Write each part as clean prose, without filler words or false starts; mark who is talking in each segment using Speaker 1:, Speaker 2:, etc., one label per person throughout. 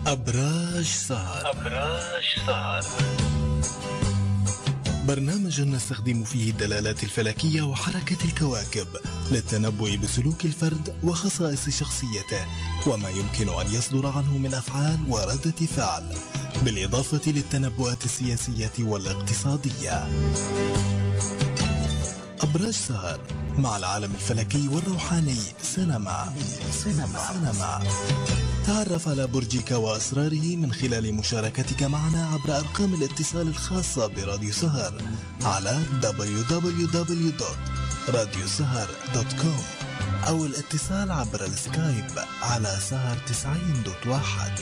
Speaker 1: أبراج سهر. برنامج نستخدم فيه الدلالات الفلكية وحركة الكواكب للتنبؤ بسلوك الفرد وخصائص شخصيته وما يمكن أن يصدر عنه من أفعال وردة فعل، بالإضافة للتنبؤات السياسية والاقتصادية. أبراج سهر مع العالم الفلكي والروحاني سينما. تعرف على برجك وأسراره من خلال مشاركتك معنا عبر أرقام الاتصال الخاصة براديو سهر على www.radiosahar.com أو الاتصال عبر السكايب على سهر 90.1.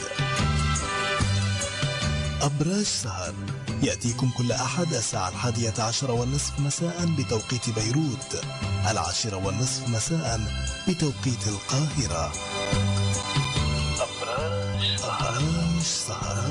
Speaker 1: أبراج سهر يأتيكم كل أحد الساعة 11:30 مساء بتوقيت بيروت، 10:30 مساء بتوقيت القاهرة. أبراج سهر.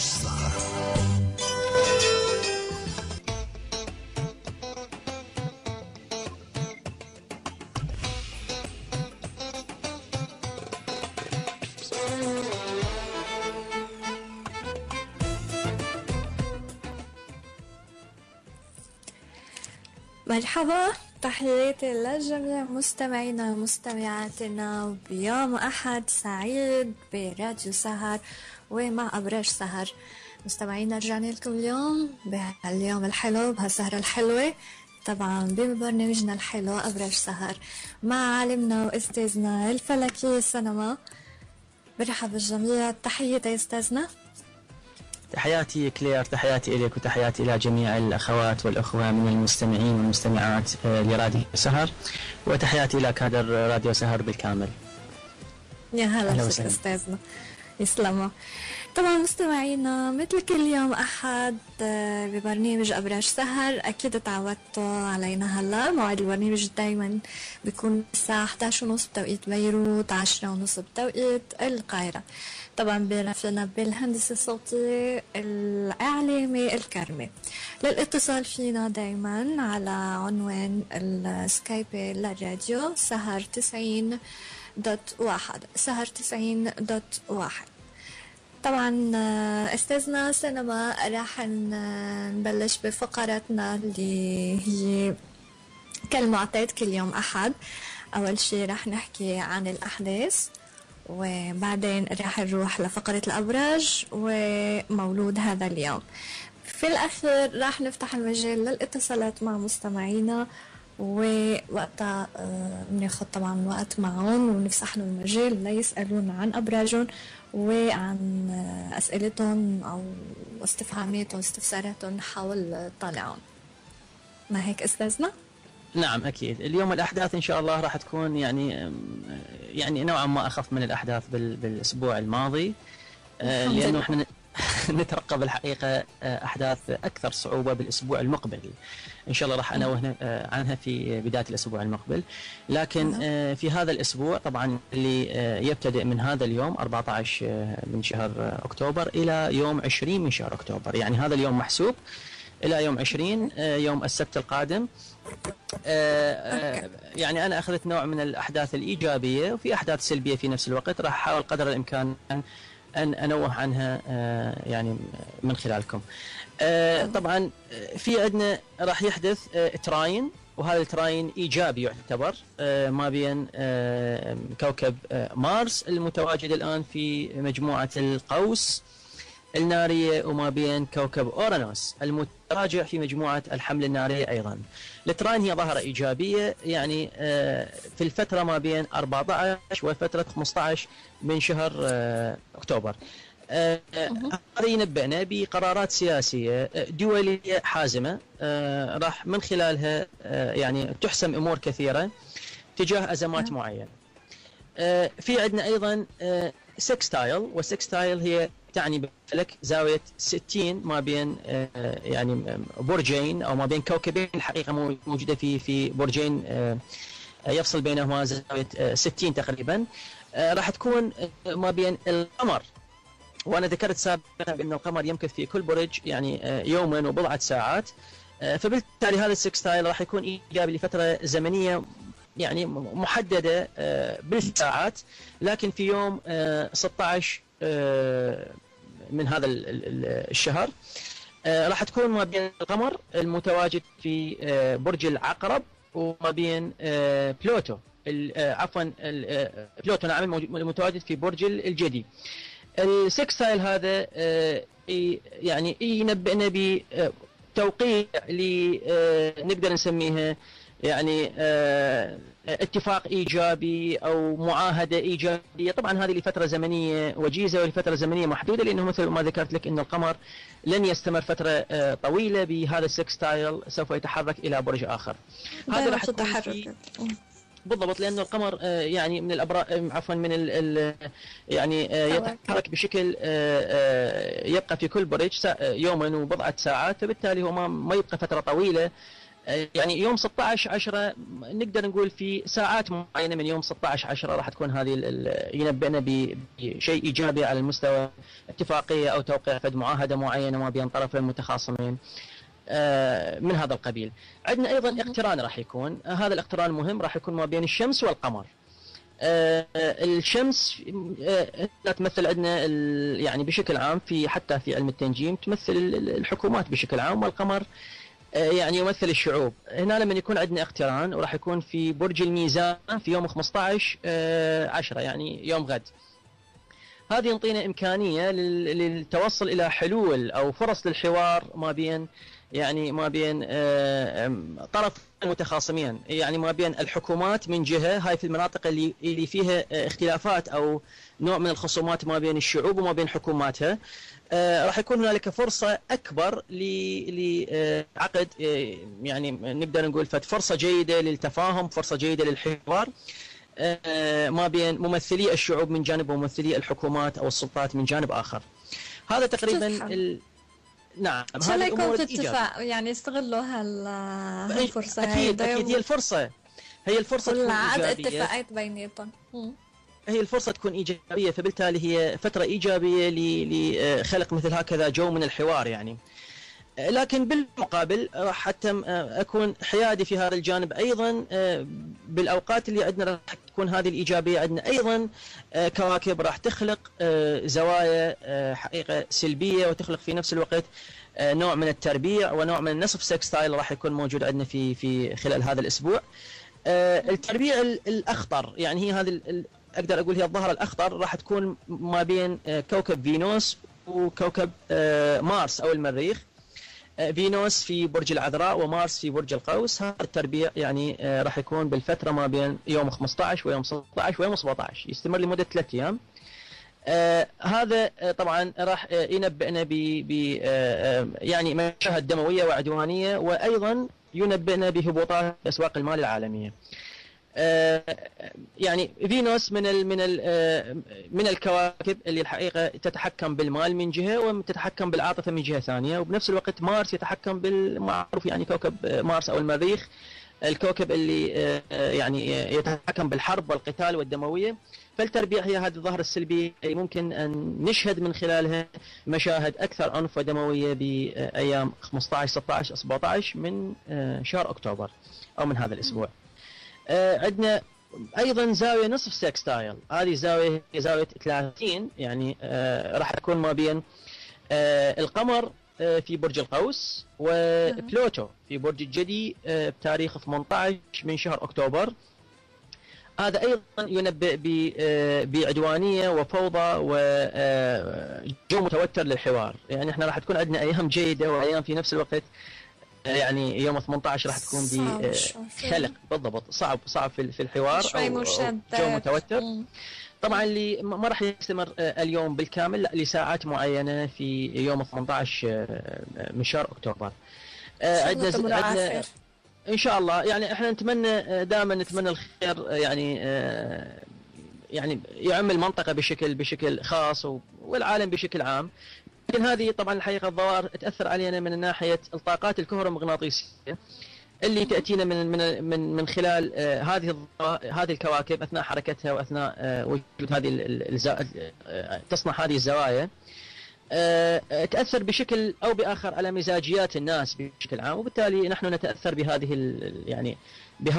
Speaker 2: مرحبا، تحياتي للجميع مستمعينا ومستمعاتنا بيوم أحد سعيد براديو سهر ومع أبراج سهر. مستمعينا رجعنا لكم اليوم بهاليوم الحلو بهالسهرة الحلوة، طبعا ببرنامجنا الحلو أبراج سهر مع عالمنا وأستاذنا الفلكي سينما. برحب بالجميع، تحياتي يا أستاذنا.
Speaker 3: تحياتي كلير، تحياتي إليك وتحياتي إلى جميع الأخوات والأخوة من المستمعين والمستمعات لراديو سهر، وتحياتي إلى كادر راديو سهر بالكامل.
Speaker 2: يا هلا بك أستاذنا، يسلموا. طبعا مستمعينا مثل كل يوم أحد ببرنامج أبراج سهر أكيد تعودتوا علينا. هلا موعد البرنامج دايما بيكون الساعة 11:30 بتوقيت بيروت، 10:30 بتوقيت القاهرة. طبعا برفقنا بالهندسة الصوتية الإعلامي الكرمي. للاتصال فينا دايما على عنوان السكايبي للراديو سهر 90.1 سهر 90.1. طبعا استاذنا سينما راح نبلش بفقراتنا اللي هي كالمعتاد كل يوم أحد. أول شيء راح نحكي عن الأحداث، وبعدين راح نروح لفقرة الأبراج ومولود هذا اليوم. في الأخير راح نفتح المجال للاتصالات مع مستمعينا، ووقتها بناخد طبعا وقت معهم ونفسح لهم المجال ليسألون عن أبراجهم وعن أسئلتهم أو استفهاماتهم واستفساراتهم حول طالعهم. ما هيك أستاذنا؟
Speaker 3: نعم أكيد. اليوم الأحداث إن شاء الله راح تكون يعني نوعا ما أخف من الأحداث بالأسبوع الماضي، لأنه إحنا نترقب الحقيقة أحداث أكثر صعوبة بالأسبوع المقبل. إن شاء الله راح أنوه عنها في بداية الأسبوع المقبل. لكن في هذا الأسبوع طبعا اللي يبتدئ من هذا اليوم 14 من شهر أكتوبر إلى يوم 20 من شهر أكتوبر، يعني هذا اليوم محسوب إلى يوم 20 يوم السبت القادم. يعني أنا أخذت نوع من الأحداث الإيجابية وفي أحداث سلبية في نفس الوقت، راح أحاول قدر الإمكان أن أنوه عنها يعني من خلالكم. طبعا في عندنا راح يحدث تراين، وهذا التراين إيجابي يعتبر ما بين كوكب مارس المتواجد الآن في مجموعة القوس النارية وما بين كوكب أورانوس المتراجع في مجموعة الحمل النارية أيضا. التراين هي ظاهرة إيجابية يعني في الفترة ما بين 14 وفترة 15 من شهر أكتوبر. هذا ينبئنا بقرارات سياسية دولية حازمة راح من خلالها يعني تحسم أمور كثيرة تجاه أزمات معينة. في عندنا أيضا سكستايل، والسكستايل هي تعني بالفلك زاوية 60 ما بين يعني برجين أو ما بين كوكبين الحقيقة موجودة في برجين يفصل بينهما زاوية 60 تقريبا. راح تكون ما بين القمر، وأنا ذكرت سابقا بأن القمر يمكث في كل برج يعني يوما وبضعة ساعات، فبالتالي هذا السكستايل راح يكون إيجابي لفترة زمنية يعني محددة بالساعات، لكن في يوم 16 من هذا الشهر راح تكون ما بين القمر المتواجد في برج العقرب وما بين بلوتو عفوا بلوتو نعم المتواجد في برج الجدي. السكستايل هذا يعني ينبئنا بتوقيع اللي نقدر نسميها يعني اتفاق ايجابي او معاهده ايجابيه. طبعا هذه لفتره زمنيه وجيزه ولفتره زمنيه محدوده، لانه مثل ما ذكرت لك ان القمر لن يستمر فتره طويله بهذا السكستايل، سوف يتحرك الى برج اخر.
Speaker 2: هذا راح يتحرك
Speaker 3: بالضبط، لانه القمر يعني من الابراج عفوا من يعني يتحرك بشكل يبقى في كل برج يوما وبضعه ساعات، فبالتالي هو ما يبقى فتره طويله. يعني يوم 16/10 نقدر نقول في ساعات معينه من يوم 16/10 راح تكون هذه ينبئنا بشيء ايجابي على المستوى اتفاقيه او توقيع فد معاهده معينه ما بين طرفين متخاصمين من هذا القبيل. عندنا ايضا اقتران راح يكون، هذا الاقتران مهم، راح يكون ما بين الشمس والقمر. الشمس تمثل عندنا يعني بشكل عام في حتى في علم التنجيم تمثل الحكومات بشكل عام، والقمر يعني يمثل الشعوب. هنا لما يكون عندنا اقتران وراح يكون في برج الميزان في يوم 15/10 يعني يوم غد، هذه يعطينا إمكانية للتوصل إلى حلول أو فرص للحوار ما بين يعني ما بين طرف متخاصمين، يعني ما بين الحكومات من جهة، هاي في المناطق اللي فيها اختلافات أو نوع من الخصومات ما بين الشعوب وما بين حكوماتها. راح يكون هنالك فرصة أكبر لعقد يعني نقدر نقول فرصة جيدة للتفاهم، فرصة جيدة للحوار ما بين ممثلي الشعوب من جانب وممثلي الحكومات أو السلطات من جانب آخر. هذا تقريبا نعم.
Speaker 2: إن شاء الله يكون في اتفاق يعني يستغلوا هالفرصة.
Speaker 3: أكيد هي الفرصة تكون
Speaker 2: إيجابية، اتفاقات بيناتهم،
Speaker 3: هي الفرصة تكون إيجابية، فبالتالي هي فترة إيجابية لخلق مثل هكذا جو من الحوار يعني. لكن بالمقابل راح حتى أكون حيادي في هذا الجانب أيضا. بالأوقات اللي عندنا راح تكون هذه الإيجابية، عندنا أيضا كواكب راح تخلق زوايا حقيقة سلبية، وتخلق في نفس الوقت نوع من التربيع ونوع من النصف سكستايل راح يكون موجود عندنا في خلال هذا الأسبوع. التربيع الأخطر يعني هي هذه أقدر أقول هي الظهر الأخطر راح تكون ما بين كوكب فينوس وكوكب مارس أو المريخ. فينوس في برج العذراء ومارس في برج القوس. هذا التربيع يعني راح يكون بالفترة ما بين يوم 15 ويوم 16 ويوم 17، يستمر لمدة 3 أيام. هذا طبعا راح ينبئنا ب يعني مشاهد دموية وعدوانية، وأيضا ينبئنا بهبوطات أسواق المال العالمية. يعني فينوس من الكواكب اللي الحقيقة تتحكم بالمال من جهة وتتحكم بالعاطفة من جهة ثانية، وبنفس الوقت مارس يتحكم بالمعروف يعني كوكب مارس أو المريخ، الكوكب اللي يعني يتحكم بالحرب والقتال والدموية. فالتربيع هي هذه الظاهرة السلبية اللي ممكن أن نشهد من خلالها مشاهد أكثر عنف ودموية بأيام 15 16 17 من شهر أكتوبر أو من هذا الأسبوع. عندنا ايضا زاويه نصف سكستايل، هذه زاويه هي زاويه 30 يعني راح تكون ما بين القمر في برج القوس وبلوتو في برج الجدي بتاريخ 18 من شهر اكتوبر. هذا ايضا ينبئ بعدوانيه وفوضى وجو متوتر للحوار. يعني احنا راح تكون عندنا ايام جيده وايام في نفس الوقت يعني يوم 18 راح تكون بخلق بالضبط صعب في الحوار او جو متوتر. طبعا اللي ما راح يستمر اليوم بالكامل، لا لساعات معينه في يوم 18 من شهر اكتوبر. عندنا ان شاء الله يعني احنا نتمنى دائما نتمنى الخير يعني يعني يعم المنطقه بشكل خاص والعالم بشكل عام. لكن هذه طبعا الحقيقه الظواهر تاثر علينا من ناحيه الطاقات الكهرومغناطيسيه اللي تاتينا من خلال هذه الكواكب اثناء حركتها واثناء وجود هذه تصنع هذه الزوايا. تاثر بشكل او باخر على مزاجيات الناس بشكل عام، وبالتالي نحن نتاثر بهذه يعني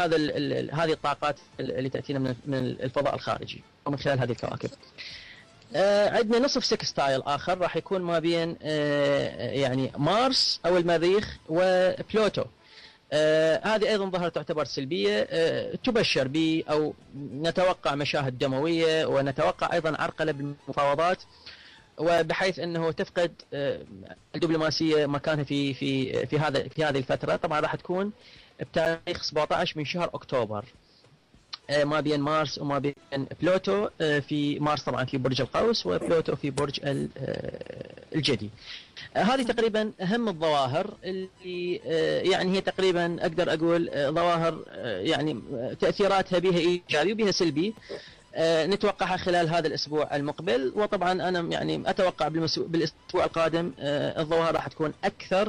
Speaker 3: هذه الطاقات اللي تاتينا من الفضاء الخارجي ومن خلال هذه الكواكب. عندنا نصف سكستايل آخر راح يكون ما بين يعني مارس أو المريخ وبلوتو. هذه أيضا ظاهرة تعتبر سلبية، تبشر ب أو نتوقع مشاهد دموية، ونتوقع أيضا عرقلة بالمفاوضات، وبحيث أنه تفقد الدبلوماسية مكانها في هذه الفترة. طبعا راح تكون بتاريخ 17 من شهر أكتوبر، ما بين مارس وما بين بلوتو. في مارس طبعا في برج القوس، وبلوتو في برج الجدي. هذه تقريبا أهم الظواهر اللي يعني هي تقريبا أقدر أقول ظواهر يعني تأثيراتها بها إيجابي وبها سلبي، نتوقعها خلال هذا الأسبوع المقبل. وطبعا أنا يعني أتوقع بالأسبوع القادم الظواهر راح تكون أكثر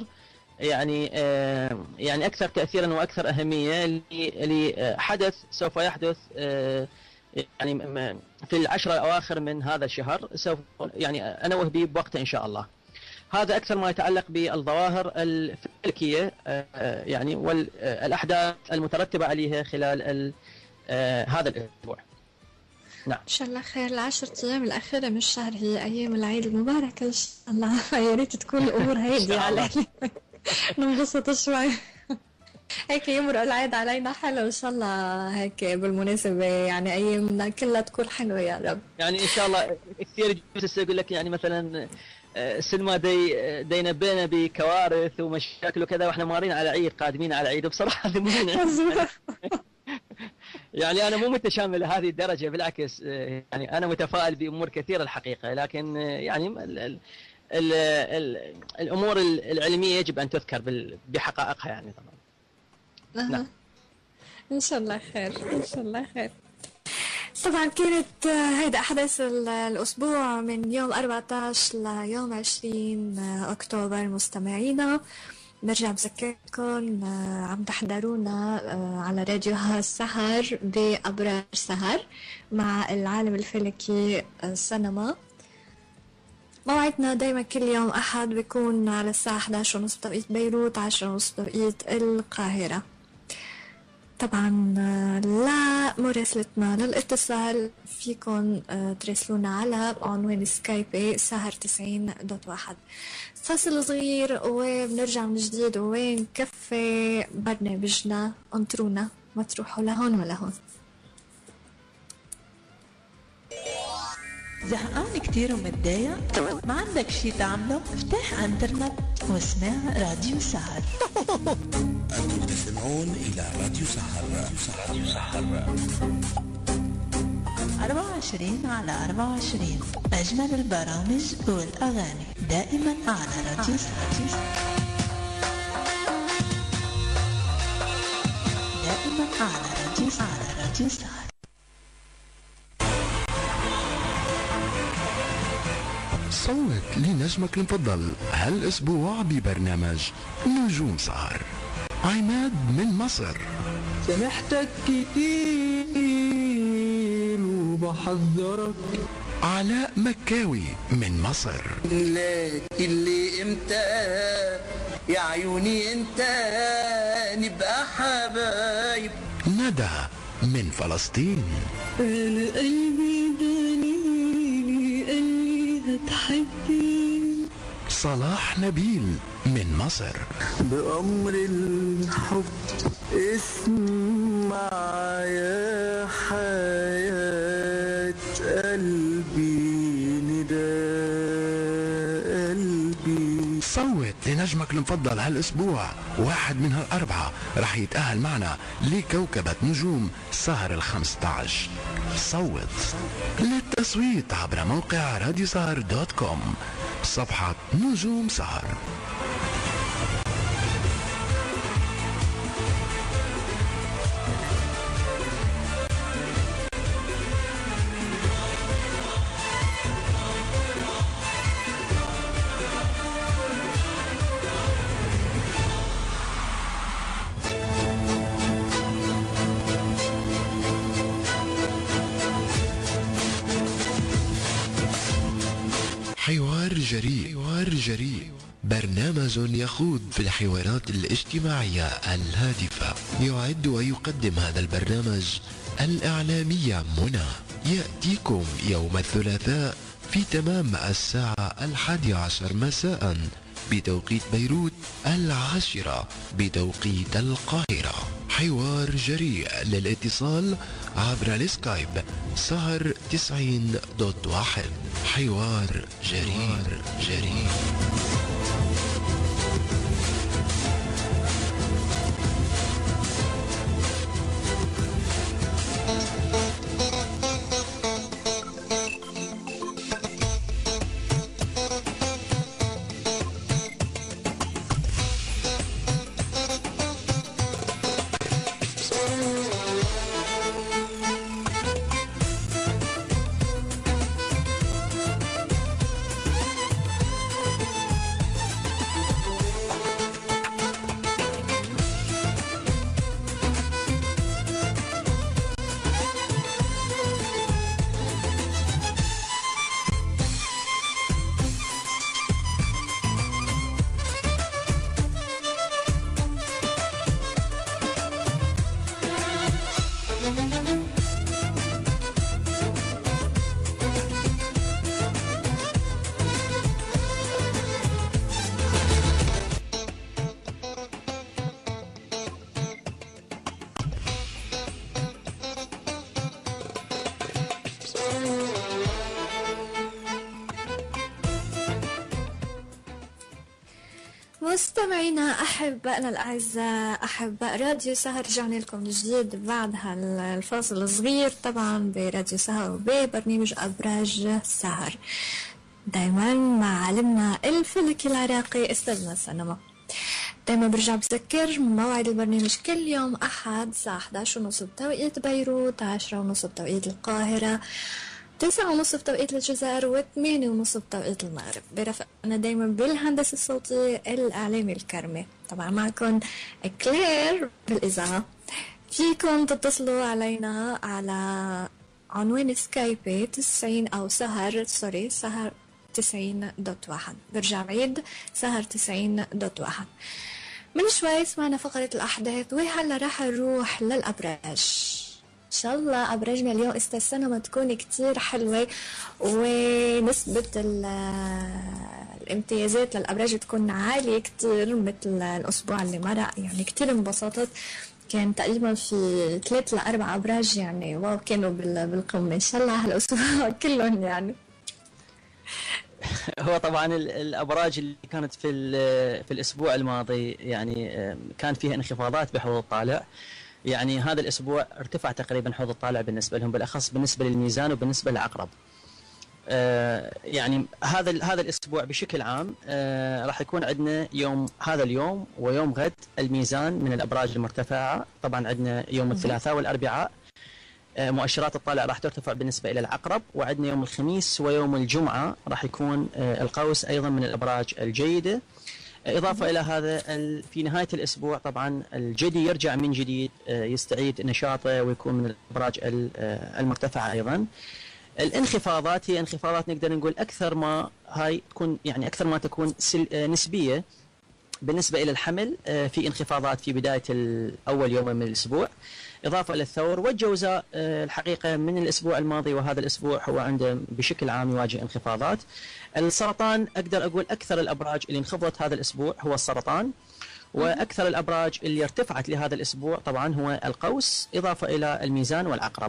Speaker 3: يعني أكثر تأثيرا وأكثر أهمية لحدث سوف يحدث يعني في العشرة الأواخر من هذا الشهر، سوف يعني أنوه به بوقته إن شاء الله. هذا أكثر ما يتعلق بالظواهر الفلكية يعني والأحداث المترتبة عليها خلال هذا الأسبوع. نعم
Speaker 2: إن شاء الله خير. ال10 أيام الأخيرة من الشهر هي أيام العيد المبارك إن شاء الله، يا ريت تكون الأمور هادية علينا ننبسط شوي هيك يمرق العيد علينا حلو إن شاء الله. هيك بالمناسبة يعني أيامنا كلها تكون حلوة يا رب.
Speaker 3: يعني إن شاء الله كثير جالس يقول لك يعني مثلا السينما دي نبينا بكوارث ومشاكل وكذا، واحنا مارين على عيد، قادمين على عيد، وبصراحة هذا يعني أنا مو متشامل لهذه الدرجة، بالعكس يعني أنا متفائل بأمور كثيرة الحقيقة، لكن يعني الأمور العلمية يجب أن تذكر بحقائقها يعني طبعا.
Speaker 2: نعم. إن شاء الله خير إن شاء الله خير. طبعا كانت هيدا أحداث الأسبوع من يوم 14 ليوم 20 أكتوبر. مستمعينا برجع بذكركم عم تحضرونا على راديو السهر بأبرار سهر مع العالم الفلكي سينما. موعدنا دايما كل يوم أحد بيكون على الساعة 11:30 بتوقيت بيروت، 10:30 بتوقيت القاهرة. طبعا لمراسلتنا للاتصال فيكن تراسلونا على عنوان سكايبي سهر 90.1. فاصل صغير وبنرجع من جديد ونكفي برنامجنا. انطرونا، ما تروحوا لهون ولا هون.
Speaker 4: زهقان كتير ومتضايق؟ ما عندك شي تعمله؟ افتح انترنت واسمع راديو سهر.
Speaker 5: أنتم تستمعون إلى راديو سهر.
Speaker 4: 24/24 أجمل البرامج والأغاني دائما على راديو سهر. دائما على راديو سهر.
Speaker 5: صوت لنجمك المفضل هالأسبوع ببرنامج نجوم سهر. عماد من مصر.
Speaker 6: سامحتك كتير وبحذرك.
Speaker 5: علاء مكاوي من مصر.
Speaker 6: اللي امتى يا عيوني انت نبقى حبايب.
Speaker 5: ندى من فلسطين.
Speaker 7: أنا قلبي دليلي قال لي هتحبني.
Speaker 5: صلاح نبيل من مصر.
Speaker 6: بأمر الحب اسمع يا حياة قلبي نداء قلبي.
Speaker 5: صوت لنجمك المفضل هالاسبوع. واحد من هالاربعة رح يتأهل معنا لكوكبة نجوم سهر ال15. صوت. للتصويت عبر موقع راديو سهر .com صفحة نجوم سهر. حوار جريء برنامج يخوض في الحوارات الاجتماعية الهادفة. يعد ويقدم هذا البرنامج الإعلامية منى. يأتيكم يوم الثلاثاء في تمام الساعة 11 مساء بتوقيت بيروت، 10 بتوقيت القاهرة. حوار جريء للاتصال عبر السكايب، سهر 90.1. حوار جريء.
Speaker 2: مستمعينا أحبائنا الأعزاء، أحباء راديو سهر، رجعنا لكم من جديد بعد هالفاصل الصغير طبعا براديو سهر وببرنامج أبراج سهر، دايما مع عالمنا الفلكي العراقي أستاذنا سنما. دايما برجع بذكر موعد البرنامج كل يوم أحد الساعة 11:30 بتوقيت بيروت، 10:30 بتوقيت القاهرة، 9:30 بتوقيت الجزائر، و8:30 بتوقيت المغرب. برافقنا دايما بالهندسة الصوتية الإعلامي الكرمي. طبعا معكم كلير بالإذاعة. فيكم تتصلوا علينا على عنوان سكايبي 90 أو سهر 90.1. برجع بعيد، سهر 90.1. من شوي سمعنا فقرة الأحداث، وهلا راح نروح للأبراج. إن شاء الله أبراجنا اليوم أستاذ سنما تكون كتير حلوة، ونسبة الامتيازات للأبراج تكون عالية كتير مثل الأسبوع اللي مرق. يعني كتير انبسطت، كان تقريبا في 3 ل4 أبراج يعني واو كانوا بالقمة. إن شاء الله هالأسبوع كلهم يعني.
Speaker 3: هو طبعا الابراج اللي كانت في الاسبوع الماضي يعني كان فيها انخفاضات بحوض الطالع. يعني هذا الاسبوع ارتفع تقريبا حوض الطالع بالنسبه لهم، بالاخص بالنسبه للميزان وبالنسبه للعقرب. يعني هذا الاسبوع بشكل عام راح يكون عندنا هذا اليوم ويوم غد الميزان من الابراج المرتفعه. طبعا عندنا يوم الثلاثاء والاربعاء مؤشرات الطالع راح ترتفع بالنسبه الى العقرب، وعندنا يوم الخميس ويوم الجمعه راح يكون القوس ايضا من الابراج الجيده. إضافة إلى هذا في نهاية الأسبوع طبعا الجدي يرجع من جديد، يستعيد نشاطه ويكون من الأبراج المرتفعة أيضا. الانخفاضات هي انخفاضات نقدر نقول أكثر ما تكون نسبية. بالنسبة إلى الحمل في انخفاضات في بداية أول يوم من الأسبوع، إضافة إلى الثور والجوزاء. الحقيقة من الأسبوع الماضي وهذا الأسبوع هو عنده بشكل عام يواجه انخفاضات. السرطان أقدر أقول أكثر الأبراج اللي انخفضت هذا الأسبوع هو السرطان، وأكثر الأبراج اللي ارتفعت لهذا الأسبوع طبعا هو القوس، إضافة إلى الميزان والعقرب.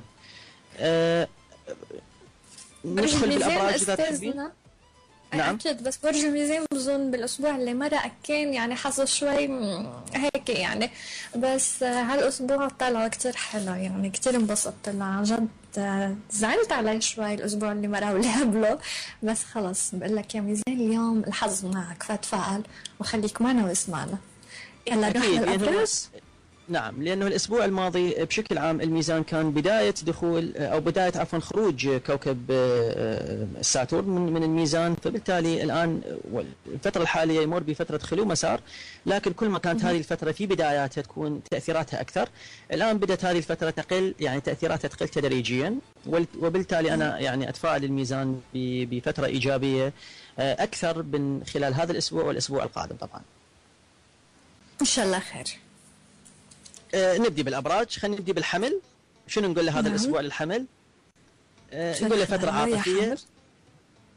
Speaker 3: ندخل بالأبراج إذا تحبين.
Speaker 2: نعم أكيد، بس برج الميزان بظن بالأسبوع اللي مرق كان يعني حظه شوي هيك يعني، بس هالأسبوع طلعوا كتير حلو يعني كتير انبسطت له عن جد. زعلت عليه شوي الأسبوع اللي مرق واللي قبله، بس خلص بقول لك يا ميزان اليوم الحظ معك، فتفائل وخليك معنا واسمعنا. يلا نروح للأبراج.
Speaker 3: نعم، لأنه الأسبوع الماضي بشكل عام الميزان كان بداية خروج كوكب ساتورن من الميزان، فبالتالي الآن الفترة الحالية يمر بفترة خلو مسار، لكن كل ما كانت هذه الفترة في بداياتها تكون تأثيراتها أكثر. الآن بدأت هذه الفترة تقل، يعني تأثيراتها تقل تدريجيا، وبالتالي أنا يعني أتفائل الميزان بفترة إيجابية أكثر من خلال هذا الأسبوع والأسبوع القادم طبعا.
Speaker 2: إن شاء الله خير.
Speaker 3: نبدي بالأبراج، خلينا نبدي بالحمل. شنو نقول له هذا الأسبوع للحمل؟ نقول له فترة عاطفية.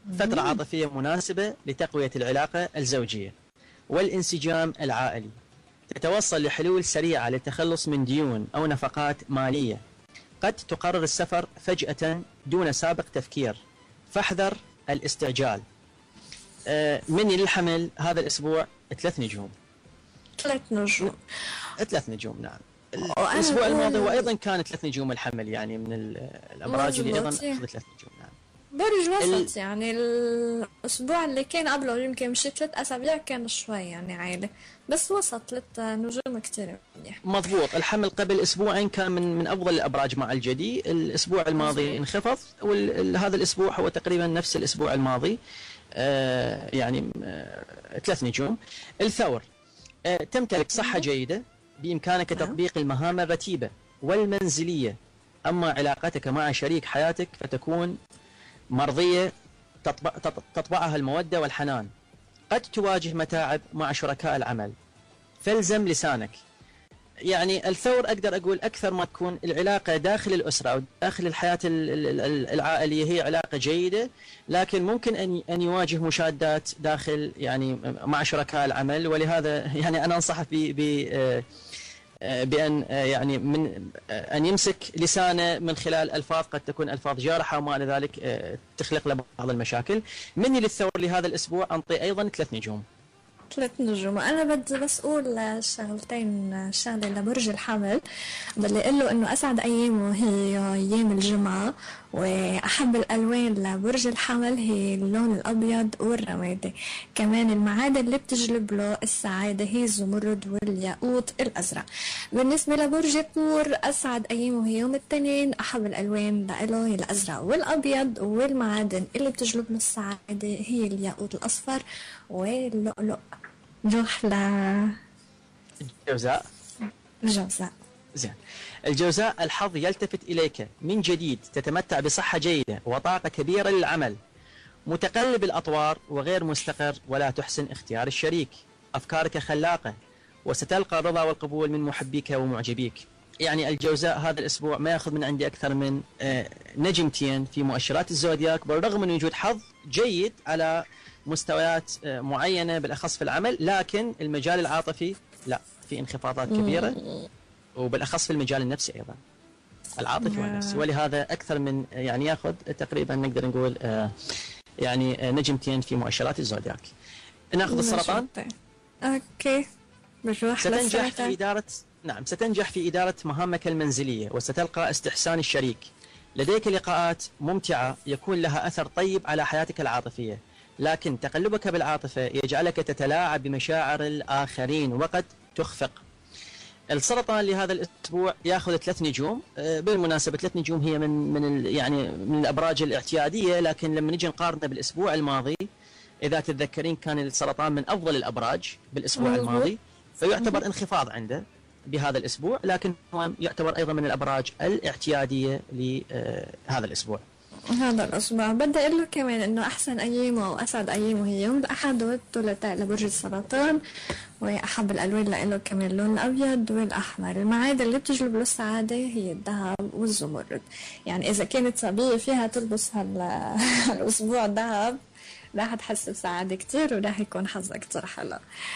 Speaker 3: فترة عاطفية مناسبة لتقوية العلاقة الزوجية والانسجام العائلي. تتوصل لحلول سريعة للتخلص من ديون أو نفقات مالية. قد تقرر السفر فجأة دون سابق تفكير، فاحذر الاستعجال. مني للحمل هذا الأسبوع 3 نجوم.
Speaker 2: 3 نجوم.
Speaker 3: 3 نجوم نعم. الأسبوع الماضي وأيضا كان 3 نجوم الحمل، يعني من الأبراج اللي أيضا أخذت 3 نجوم نعم.
Speaker 2: برج وسط يعني الأسبوع اللي كان قبله يمكن مشي 3 أسابيع كان شوي يعني عالي، بس وسط 3 نجوم كتير منيح.
Speaker 3: مضبوط. الحمل قبل أسبوعين كان من أفضل الأبراج مع الجدي، الأسبوع الماضي انخفض، وهذا الأسبوع هو تقريبا نفس الأسبوع الماضي. يعني 3 نجوم. الثور، تمتلك صحة جيدة، بإمكانك تطبيق المهام الرتيبة والمنزلية. أما علاقتك مع شريك حياتك فتكون مرضية، تطبعها المودة والحنان. قد تواجه متاعب مع شركاء العمل، فالزم لسانك. يعني الثور أقدر أقول أكثر ما تكون العلاقة داخل الأسرة أو داخل الحياة العائلية هي علاقة جيدة، لكن ممكن أن يواجه مشادات داخل يعني مع شركاء العمل. ولهذا يعني أنا أنصح بأن يعني من أن يمسك لسانه من خلال ألفاظ قد تكون ألفاظ جارحة وما إلى ذلك تخلق له بعض المشاكل. مني للثور لهذا الأسبوع أنطي أيضا 3 نجوم.
Speaker 2: 3 نجوم. أنا بدي بس أقول شغلتين. شغلة لبرج الحمل بدي أقول له إنه أسعد أيامه هي أيام الجمعة، وأحب الألوان لبرج الحمل هي اللون الأبيض والرمادي. كمان المعادن اللي بتجلب له السعادة هي الزمرد والياقوت الأزرق. بالنسبة لبرج الثور أسعد أيامه هي يوم الاثنين، أحب الألوان له هي الأزرق والأبيض، والمعادن اللي بتجلب له السعادة هي الياقوت الأصفر واللؤلؤ. نروح
Speaker 3: الجوزاء. زين. الجوزاء، الحظ يلتفت إليك من جديد، تتمتع بصحة جيدة وطاقة كبيرة للعمل، متقلب الأطوار وغير مستقر ولا تحسن اختيار الشريك. أفكارك خلاقة وستلقى الرضا والقبول من محبيك ومعجبيك. يعني الجوزاء هذا الأسبوع ما يأخذ من عندي أكثر من نجمتين في مؤشرات الزودياك، بالرغم من وجود حظ جيد على مستويات معينة بالأخص في العمل، لكن المجال العاطفي لا، في انخفاضات كبيرة، وبالأخص في المجال النفسي أيضا، العاطفي والنفسي. ولهذا أكثر من يعني يأخذ تقريبا نقدر نقول يعني نجمتين في مؤشرات الزودياك. نأخذ السرطان.
Speaker 2: أوكي.
Speaker 3: ستنجح في إدارة ستنجح في إدارة مهامك المنزلية، وستلقى استحسان الشريك. لديك لقاءات ممتعة يكون لها أثر طيب على حياتك العاطفية، لكن تقلبك بالعاطفة يجعلك تتلاعب بمشاعر الآخرين وقد تخفق. السرطان لهذا الأسبوع يأخذ 3 نجوم. بالمناسبة 3 نجوم هي من يعني من الأبراج الاعتيادية، لكن لما نجي نقارنه بالأسبوع الماضي إذا تتذكرين كان السرطان من أفضل الأبراج بالأسبوع الماضي، فيعتبر انخفاض عنده بهذا الأسبوع، لكن هو يعتبر أيضا من الأبراج الاعتيادية لهذا الأسبوع.
Speaker 2: هذا الأسبوع بدي أقول له كمان إنه أحسن أيامه وأسعد أيامه هي يوم الأحد والثلاثاء لبرج السرطان، وأحب الألوان له كمان اللون الأبيض والأحمر. المعادن اللي بتجلب له السعادة هي الذهب والزمرد. يعني إذا كانت صبية فيها تلبس هالأسبوع ذهب راح تحس بسعادة كتير وراح يكون حظها كتير حلو.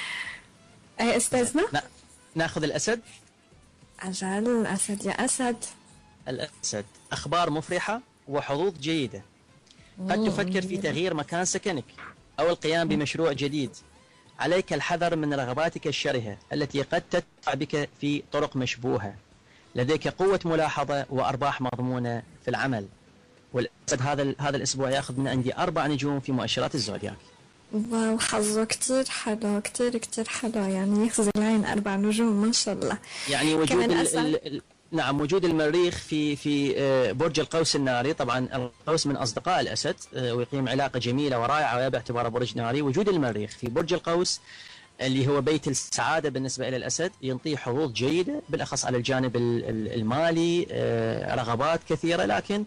Speaker 2: أي أستاذنا؟
Speaker 3: ناخذ الأسد.
Speaker 2: أجل الأسد. يا أسد.
Speaker 3: الأسد، أخبار مفرحة وحظوظ جيدة. قد تفكر في تغيير مكان سكنك أو القيام بمشروع جديد. عليك الحذر من رغباتك الشرهة التي قد تدفع بك في طرق مشبوهة. لديك قوة ملاحظة وأرباح مضمونة في العمل. والأسد هذا الأسبوع يأخذ من عندي 4 نجوم في مؤشرات الزودياك.
Speaker 2: واو، حظه كتير حلو، كتير حلو، يعني يخزي العين 4 نجوم ما شاء الله.
Speaker 3: يعني وجود نعم، وجود المريخ في برج القوس الناري. طبعا القوس من أصدقاء الأسد ويقيم علاقة جميلة ورائعة باعتباره برج ناري. وجود المريخ في برج القوس اللي هو بيت السعادة بالنسبة إلى الأسد ينطيه حظوظ جيدة بالأخص على الجانب المالي، رغبات كثيرة، لكن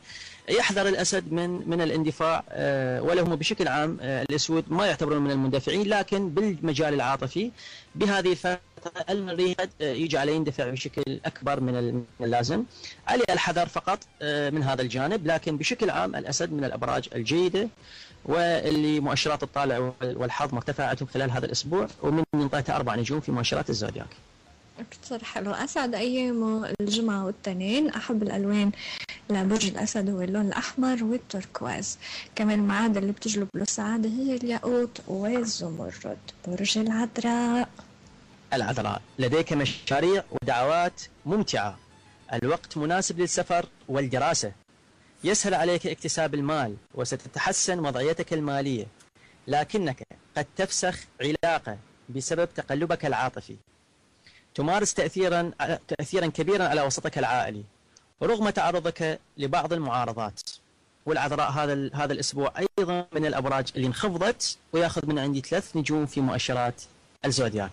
Speaker 3: يحذر الأسد من الاندفاع، ولا هم بشكل عام الأسود ما يعتبرون من المندفعين، لكن بالمجال العاطفي بهذه الفترة المريخ قد يجي عليه يندفع بشكل أكبر من اللازم. عليه الحذر فقط من هذا الجانب، لكن بشكل عام الأسد من الأبراج الجيدة واللي مؤشرات الطالع والحظ مرتفعة عندهم خلال هذا الأسبوع، ومن منطقة 4 نجوم في مؤشرات الزودياك.
Speaker 2: كتير حلو. أسعد أيامه الجمعة والتنين. أحب الألوان لبرج الأسد هو اللون الأحمر والتركواز. كمان المعادن اللي بتجلب له السعادة هي الياقوت والزمرد. برج العذراء.
Speaker 3: العذراء لديك مشاريع ودعوات ممتعة، الوقت مناسب للسفر والدراسة، يسهل عليك اكتساب المال وستتحسن وضعيتك المالية، لكنك قد تفسخ علاقة بسبب تقلبك العاطفي. تمارس تأثيرا كبيرا على وسطك العائلي رغم تعرضك لبعض المعارضات. والعذراء هذا الأسبوع أيضا من الأبراج اللي انخفضت وياخذ من عندي 3 نجوم في مؤشرات الزودياك.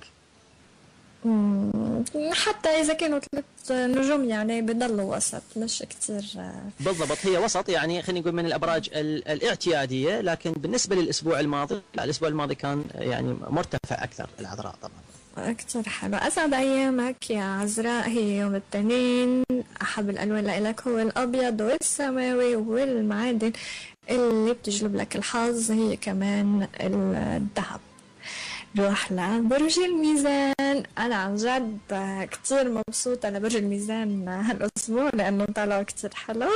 Speaker 2: حتى إذا كانوا 3 نجوم يعني بضلوا وسط، مش كتير.
Speaker 3: بالضبط، هي وسط، يعني خلينا نقول من الأبراج الاعتيادية، لكن بالنسبة للأسبوع الماضي، الأسبوع الماضي كان يعني مرتفع أكثر العذراء طبعا.
Speaker 2: كتير حلو. أسعد أيامك يا عذراء هي يوم الاثنين. أحب الألوان لإلك هو الأبيض والسماوي، والمعادن اللي بتجلب لك الحظ هي كمان الذهب. نروح لبرج الميزان. أنا عن جد كتير مبسوطة لبرج الميزان هالأسبوع لأنه طلع كتير حلو.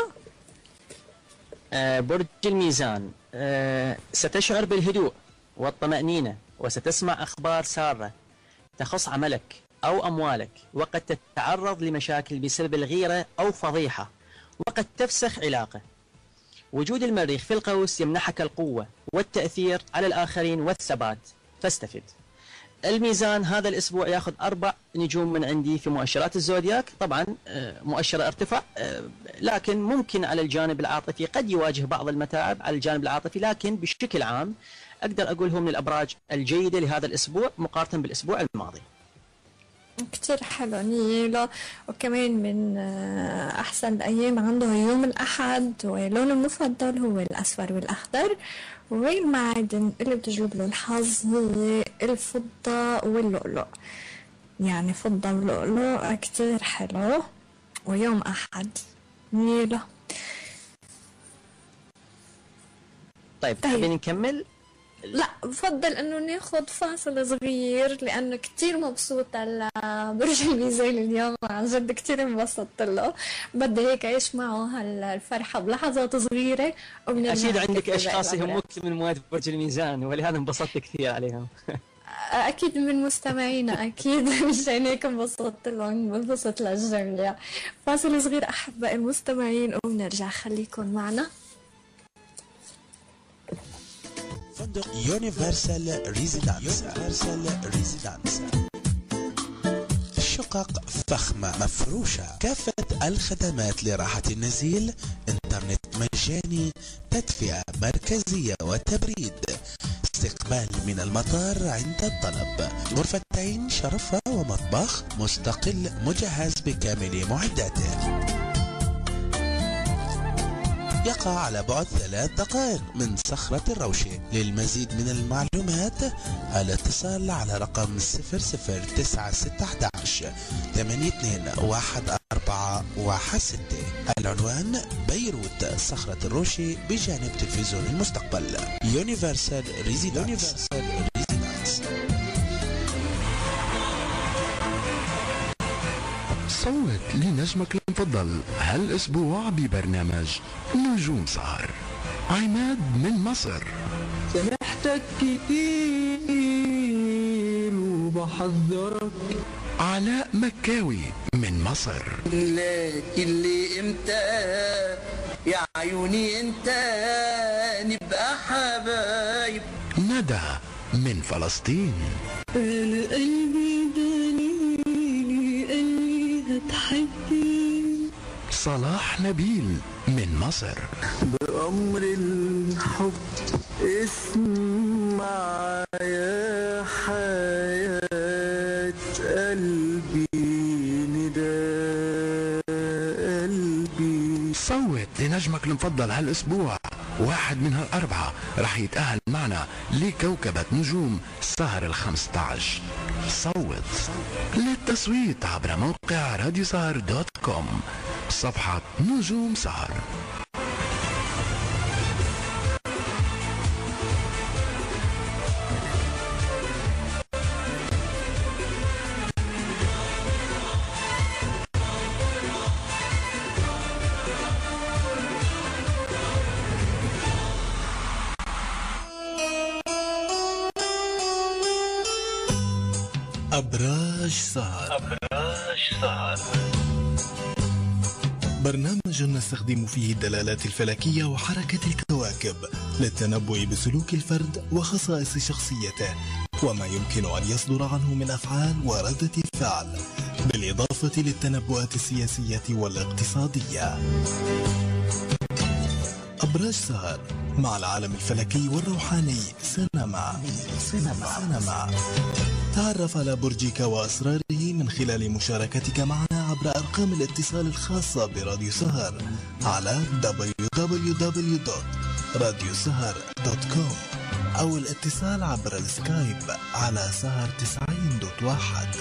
Speaker 3: برج الميزان ستشعر بالهدوء والطمأنينة، وستسمع أخبار سارة تخص عملك أو أموالك، وقد تتعرض لمشاكل بسبب الغيرة أو فضيحة، وقد تفسخ علاقة. وجود المريخ في القوس يمنحك القوة والتأثير على الآخرين والثبات، فاستفد. الميزان هذا الأسبوع يأخذ 4 نجوم من عندي في مؤشرات الزودياك. طبعا مؤشر ارتفاع، لكن ممكن على الجانب العاطفي قد يواجه بعض المتاعب على الجانب العاطفي، لكن بشكل عام أقدر أقول هو من الأبراج الجيدة لهذا الأسبوع مقارنة بالأسبوع الماضي.
Speaker 2: كتير حلو نيلو. وكمان من أحسن الأيام عنده يوم الأحد، ولونه المفضل هو الأصفر والأخضر. والمعادن اللي بتجلب له الحظ هي الفضة واللؤلؤ، يعني فضة ولؤلؤ كتير حلو. ويوم أحد نيلو.
Speaker 3: طيب حابين نكمل؟
Speaker 2: لا، بفضل انه ناخد فاصل صغير لانه كتير مبسوطة لبرج الميزان اليوم، عن جد كتير انبسطت له. بدي هيك اعيش معه هالفرحة بلحظات صغيرة
Speaker 3: اكيد عندك اشخاص يهمك من مواد برج الميزان، ولهذا انبسطت كثير عليهم.
Speaker 2: اكيد من مستمعينا اكيد، مشان هيك انبسطت لهم، انبسط للجميع. فاصل صغير احبائي المستمعين وبنرجع، خليكم معنا.
Speaker 8: فندق يونيفرسال ريزيدانس. شقق فخمة مفروشة، كافة الخدمات لراحة النزيل، انترنت مجاني، تدفئة مركزية وتبريد، استقبال من المطار عند الطلب، غرفتين شرفة ومطبخ مستقل مجهز بكامل معداته. يقع على بعد 3 دقائق من صخرة الروشة. للمزيد من المعلومات الاتصال على رقم 00911 821416. العنوان بيروت صخرة الروشة بجانب تلفزيون المستقبل. يونيفرسال ريزيدانس.
Speaker 5: صوت لنجمك المفضل هالأسبوع ببرنامج نجوم سهر. عماد من مصر.
Speaker 6: سامحتك كتير وبحذرك.
Speaker 5: علاء مكاوي من مصر.
Speaker 6: لكن ليه امتى يا عيوني انت نبقى حبايب.
Speaker 5: ندى من فلسطين.
Speaker 7: انا قلبي دليلي قال لي هتحبني.
Speaker 5: صلاح نبيل من مصر.
Speaker 6: بأمر الحب اسمع يا حياة قلبي نداء قلبي.
Speaker 5: صوت لنجمك نجمك المفضل هالأسبوع واحد من هالأربعة راح يتأهل معنا لكوكبة نجوم سهر ال15. صوت للتصويت عبر موقع راديو سهر .com صفحة نجوم سهر.
Speaker 1: أبراج سهر. برنامج نستخدم فيه الدلالات الفلكية وحركة الكواكب للتنبؤ بسلوك الفرد وخصائص شخصيته وما يمكن أن يصدر عنه من أفعال وردة فعل، بالإضافة للتنبؤات السياسية والاقتصادية. أبراج سهر مع العالم الفلكي والروحاني سينما. تعرف على برجك وأسراره من خلال مشاركتك معنا عبر أرقام الاتصال الخاصة براديو سهر على www.radiosahar.com أو الاتصال عبر السكايب على سهر 90.1.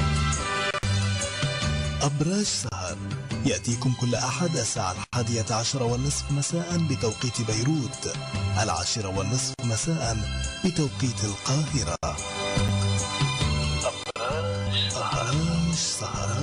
Speaker 1: أبراج سهر يأتيكم كل أحد الساعة 11:30 مساء بتوقيت بيروت، 10:30 مساء بتوقيت القاهرة. أبراج سهر.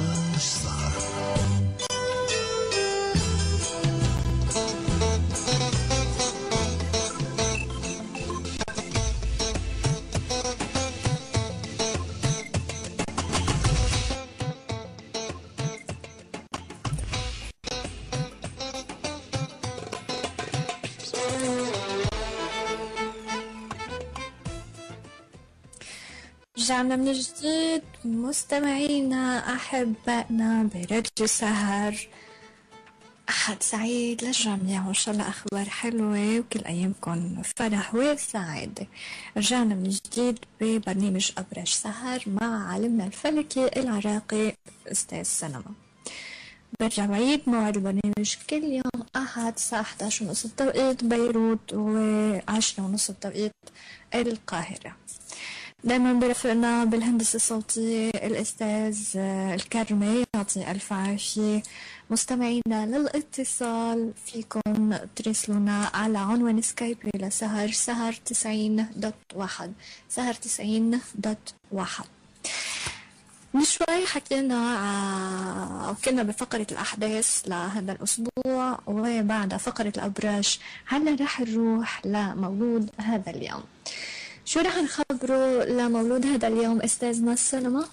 Speaker 2: رجعنا من جديد مستمعينا أحبائنا براديو سهر. أحد سعيد للجميع وإن شاء الله أخبار حلوة وكل أيامكم فرح وسعادة. رجعنا من جديد ببرنامج أبراج سهر مع عالمنا الفلكي العراقي أستاذ سينما. برجع بعيد موعد البرنامج كل يوم أحد الساعة 11:30 بتوقيت بيروت و10:30 بتوقيت القاهرة. دائما برفقنا بالهندسة الصوتية الأستاذ الكرمي، يعطي ألف عافية. مستمعينا للاتصال فيكم تراسلونا على عنوان سكايب لسهر 90.1 سهر 90.1. من شوي حكينا كنا بفقرة الأحداث لهذا الأسبوع، وبعد فقرة الأبراج هلا رح نروح لمولود هذا اليوم. شو رح نخبره لمولود هذا اليوم أستاذنا السينما؟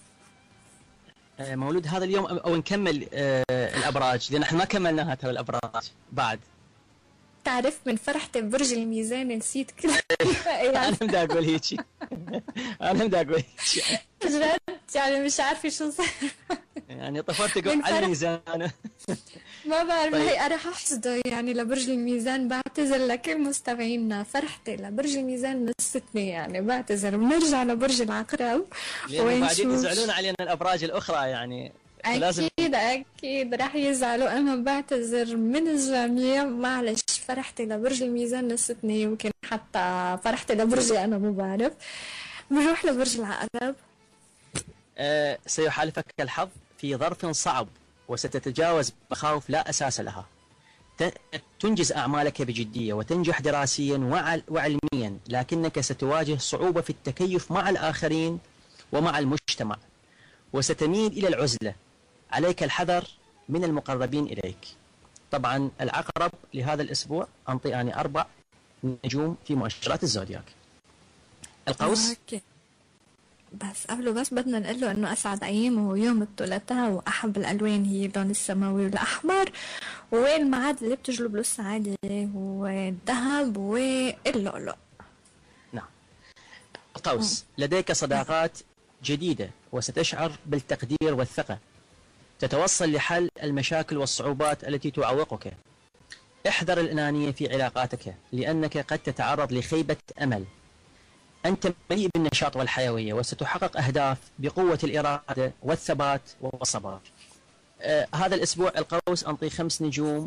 Speaker 3: مولود هذا اليوم أو نكمل الأبراج، لأن احنا ما كملناها ترى الأبراج بعد.
Speaker 2: تعرف من فرحتي ببرج الميزان نسيت كل
Speaker 3: أنا بدي أقول هيك.
Speaker 2: جد يعني مش عارفة شو صار.
Speaker 3: يعني طفرت على الميزان.
Speaker 2: ما بعرف.
Speaker 3: طيب.
Speaker 2: هي أنا ححسده يعني لبرج الميزان. بعتذر لكل مستمعينا، فرحتي لبرج الميزان نستني يعني بعتذر. بنرجع لبرج العقرب
Speaker 3: لأن بعدين يزعلون علينا الأبراج الأخرى يعني.
Speaker 2: أكيد راح يزعلوا. أنا بعتذر من الجميع، معلش. فرحتي لبرج الميزان نستني، يمكن حتى فرحتي لبرجي أنا مو بعرف. بنروح لبرج العقرب.
Speaker 3: سيحالفك الحظ في ظرف صعب وستتجاوز مخاوف لا أساس لها. تنجز أعمالك بجدية وتنجح دراسيا وعلميا، لكنك ستواجه صعوبة في التكيف مع الآخرين ومع المجتمع، وستميل إلى العزلة. عليك الحذر من المقربين إليك. طبعا العقرب لهذا الأسبوع أنطي 4 نجوم في مؤشرات الزودياك. القوس
Speaker 2: بس قبله بس بدنا نقول له انه اسعد ايامه يوم الثلاثاء، واحب الالوان هي اللون السماوي والاحمر، والمعادن اللي بتجلب له السعاده هو الذهب واللؤلؤ.
Speaker 3: نعم. القوس لديك صداقات جديده وستشعر بالتقدير والثقه. تتوصل لحل المشاكل والصعوبات التي تعوقك. احذر الانانيه في علاقاتك لانك قد تتعرض لخيبه امل. أنت مليء بالنشاط والحيوية وستحقق أهداف بقوة الإرادة والثبات والصبر. هذا الأسبوع القوس أنطي 5 نجوم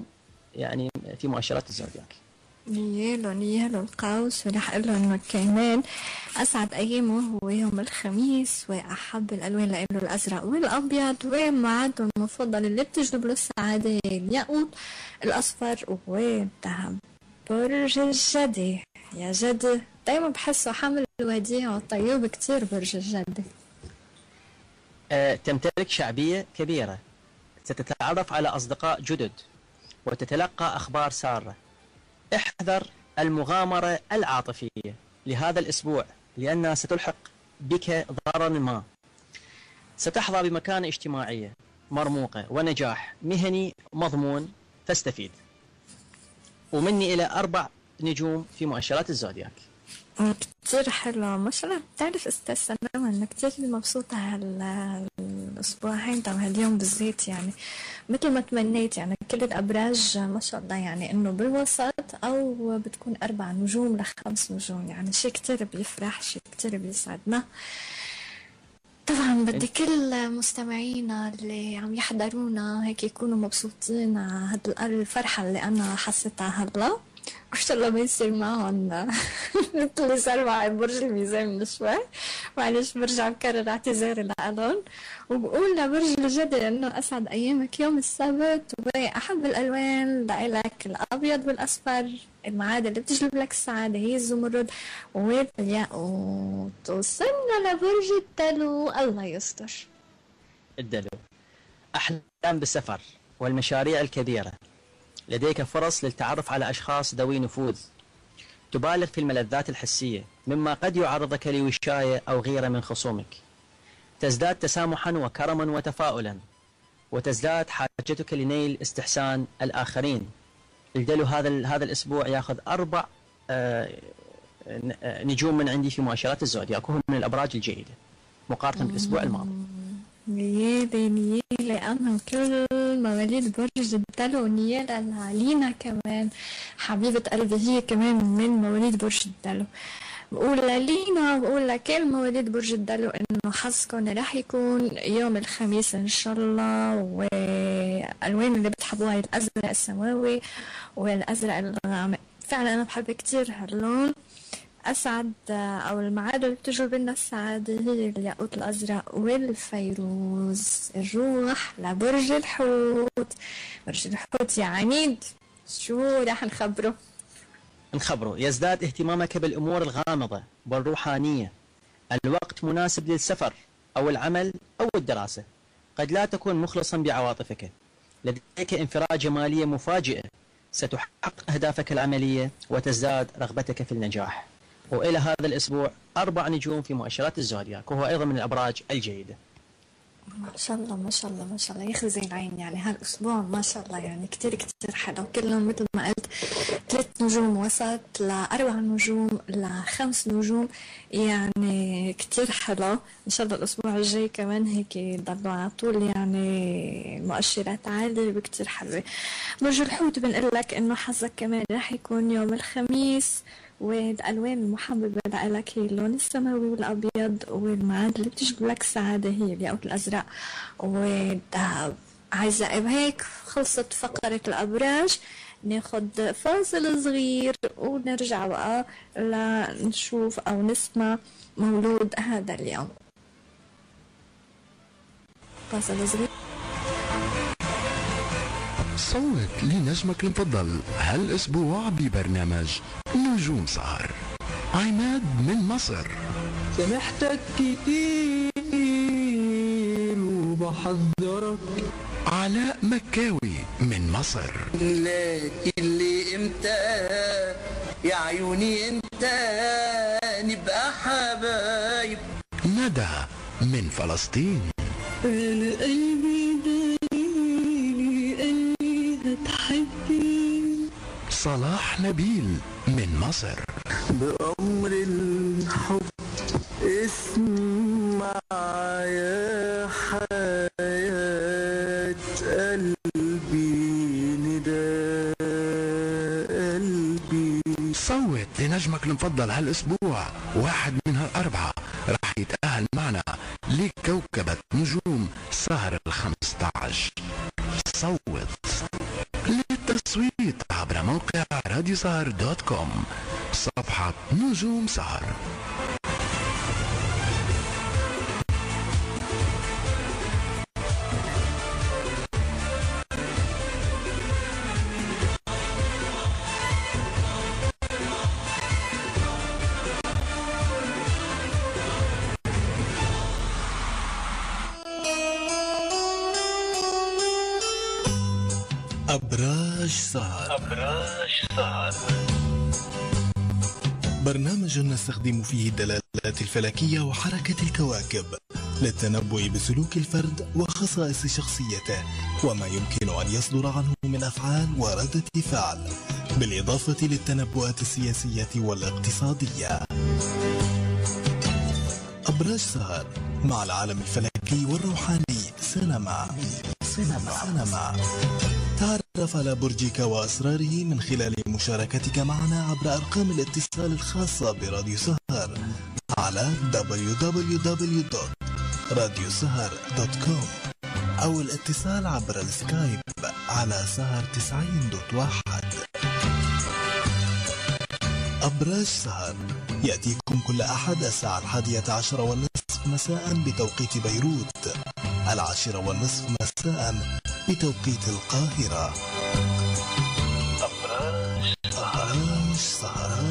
Speaker 3: يعني في مؤشرات الزودياك.
Speaker 2: نيالو القوس، ورح اقول له انه كمان اسعد ايامه هو يوم الخميس، واحب الالوان له الازرق والابيض، ومعاده المفضل اللي بتجلب له السعاده الياقوت الاصفر والذهب. برج الجدي، يا جدي دايما بحسه حامل الوديع والطيوب كتير برج الجدي.
Speaker 3: تمتلك شعبية كبيرة، ستتعرف على أصدقاء جدد وتتلقى أخبار سارة. احذر المغامرة العاطفية لهذا الأسبوع لأنها ستلحق بك ضررا ما. ستحظى بمكانة اجتماعية مرموقة ونجاح مهني مضمون، فاستفيد. ومني إلى 4 نجوم في مؤشرات الزودياك.
Speaker 2: كتير حلو ما شاء الله. بتعرف استاذ سلامة انه كتير مبسوطة هالاسبوعين او هاليوم بالذات، يعني مثل ما تمنيت، يعني كل الابراج ما شاء الله يعني انه بالوسط او بتكون 4 نجوم ل5 نجوم، يعني شيء كتير بيفرح، شيء كتير بيسعدنا. طبعا بدي كل مستمعينا اللي عم يحضرونا هيك يكونوا مبسوطين على هاد الفرحة اللي انا حسيتها هلا، وإن شاء الله ما يصير معهم مثل اللي صار مع برج الميزان من شوي. معلش برجع بكرر اعتذاري لهم، وبقول لبرج الجدي إنه أسعد أيامك يوم السبت، وأحب الألوان لإلك الأبيض والأصفر. المعادن اللي بتجلب لك السعادة هي الزمرد والياقوت. وصلنا لبرج الدلو، الله يستر.
Speaker 3: الدلو، أحلام بالسفر والمشاريع الكبيرة. لديك فرص للتعرف على أشخاص ذوي نفوذ. تبالغ في الملذات الحسية مما قد يعرضك لوشاية أو غيرة من خصومك. تزداد تسامحا وكرما وتفاؤلا، وتزداد حاجتك لنيل استحسان الآخرين. الدلو هذا الأسبوع يأخذ 4 نجوم من عندي في مؤشرات الزودياك، وهم من الأبراج الجيدة مقارنة بالأسبوع الماضي.
Speaker 2: نيالي أنا كل مواليد برج الدلو، نيالة لينا كمان حبيبة قلبي، هي كمان من مواليد برج الدلو. بقول لينا وبقول لكل مواليد برج الدلو إنه حظكم رح يكون يوم الخميس إن شاء الله، والألوان اللي بتحبوها هي الأزرق السماوي والأزرق الغامق. فعلا أنا بحب كتير هاللون. أسعد أو المعادن اللي بتجلب لنا السعادة هي الياقوت الأزرق والفيروز. نروح لبرج الحوت. برج الحوت يا عنيد، شو رح نخبره؟
Speaker 3: يزداد اهتمامك بالأمور الغامضة والروحانية. الوقت مناسب للسفر أو العمل أو الدراسة. قد لا تكون مخلصا بعواطفك. لديك انفراجة جمالية مفاجئة ستحقق أهدافك العملية وتزداد رغبتك في النجاح. وإلى هذا الأسبوع 4 نجوم في مؤشرات الزودياك، وهو أيضا من الأبراج الجيدة.
Speaker 2: ما شاء الله ما شاء الله ما شاء الله، يخزي العين. يعني هالأسبوع ما شاء الله يعني كتير حلو، كلهم مثل ما قلت 3 نجوم وسط ل4 نجوم ل5 نجوم، يعني كتير حلو. إن شاء الله الأسبوع الجاي كمان هيك ضلوا على طول يعني مؤشرات عالية بكتير حلوة. برج الحوت بنقول لك إنه حظك كمان رح يكون يوم الخميس، والألوان المحببة لك هي اللون السماوي والأبيض، والمعادن اللي بتجلب لك السعادة هي الياقوت الأزرق والذهب. أعزائي بهيك خلصت فقرة الأبراج. ناخد فاصل صغير ونرجع بقى لنشوف أو نسمع مولود هذا اليوم. فاصل صغير.
Speaker 5: صوت لنجمك المفضل هالأسبوع ببرنامج نجوم سهر. عماد من مصر.
Speaker 6: سامحتك كتير وبحذرك.
Speaker 5: علاء مكاوي من مصر.
Speaker 6: لكن ليه امتى يا عيوني انت نبقى حبايب.
Speaker 5: ندى من فلسطين.
Speaker 7: أنا قلبي دليلي قال لي هتحبي.
Speaker 5: صلاح نبيل من مصر.
Speaker 6: بأمر الحب اسمع يا حياة قلبي نداء قلبي.
Speaker 5: صوت لنجمك المفضل هالأسبوع، 1 من هال4 راح يتأهل معنا لكوكبة نجوم سهر 15. صوت للتصويت راديو سهر دوت كوم، صفحة نجوم سهر.
Speaker 1: أبراج سهر. برنامج نستخدم فيه الدلالات الفلكية وحركة الكواكب للتنبؤ بسلوك الفرد وخصائص شخصيته وما يمكن أن يصدر عنه من أفعال وردة فعل، بالإضافة للتنبؤات السياسية والاقتصادية. أبراج سهر مع العالم الفلكي والروحاني سينما. تعرف على برجك وأسراره من خلال مشاركتك معنا عبر أرقام الاتصال الخاصة براديو سهر على www.radiosahar.com أو الاتصال عبر السكايب على سهر 90.1. أبراج سهر يأتيكم كل أحد الساعة 11:30 مساء بتوقيت بيروت، 10:30 مساء بتوقيت القاهرة. أبراج سهر.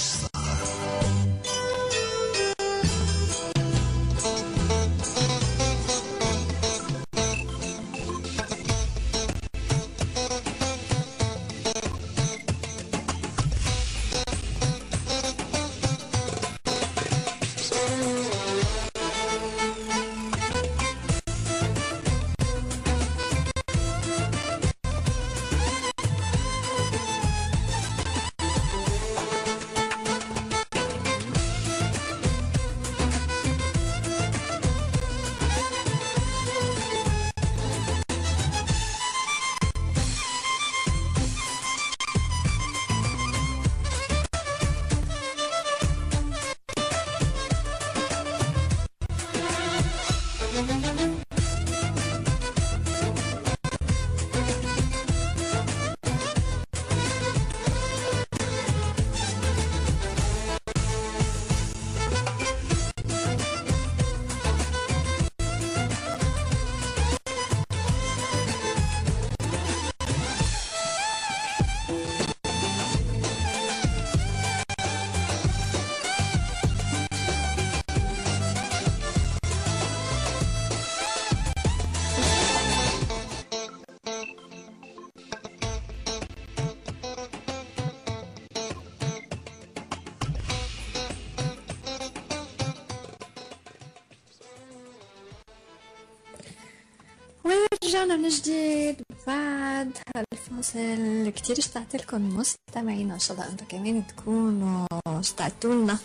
Speaker 1: رجعنا من جديد بعد هالفاصل. كتير اشتقت لكم مستمعينا، ان شاء الله انتم كمان تكونوا اشتقتوا لنا.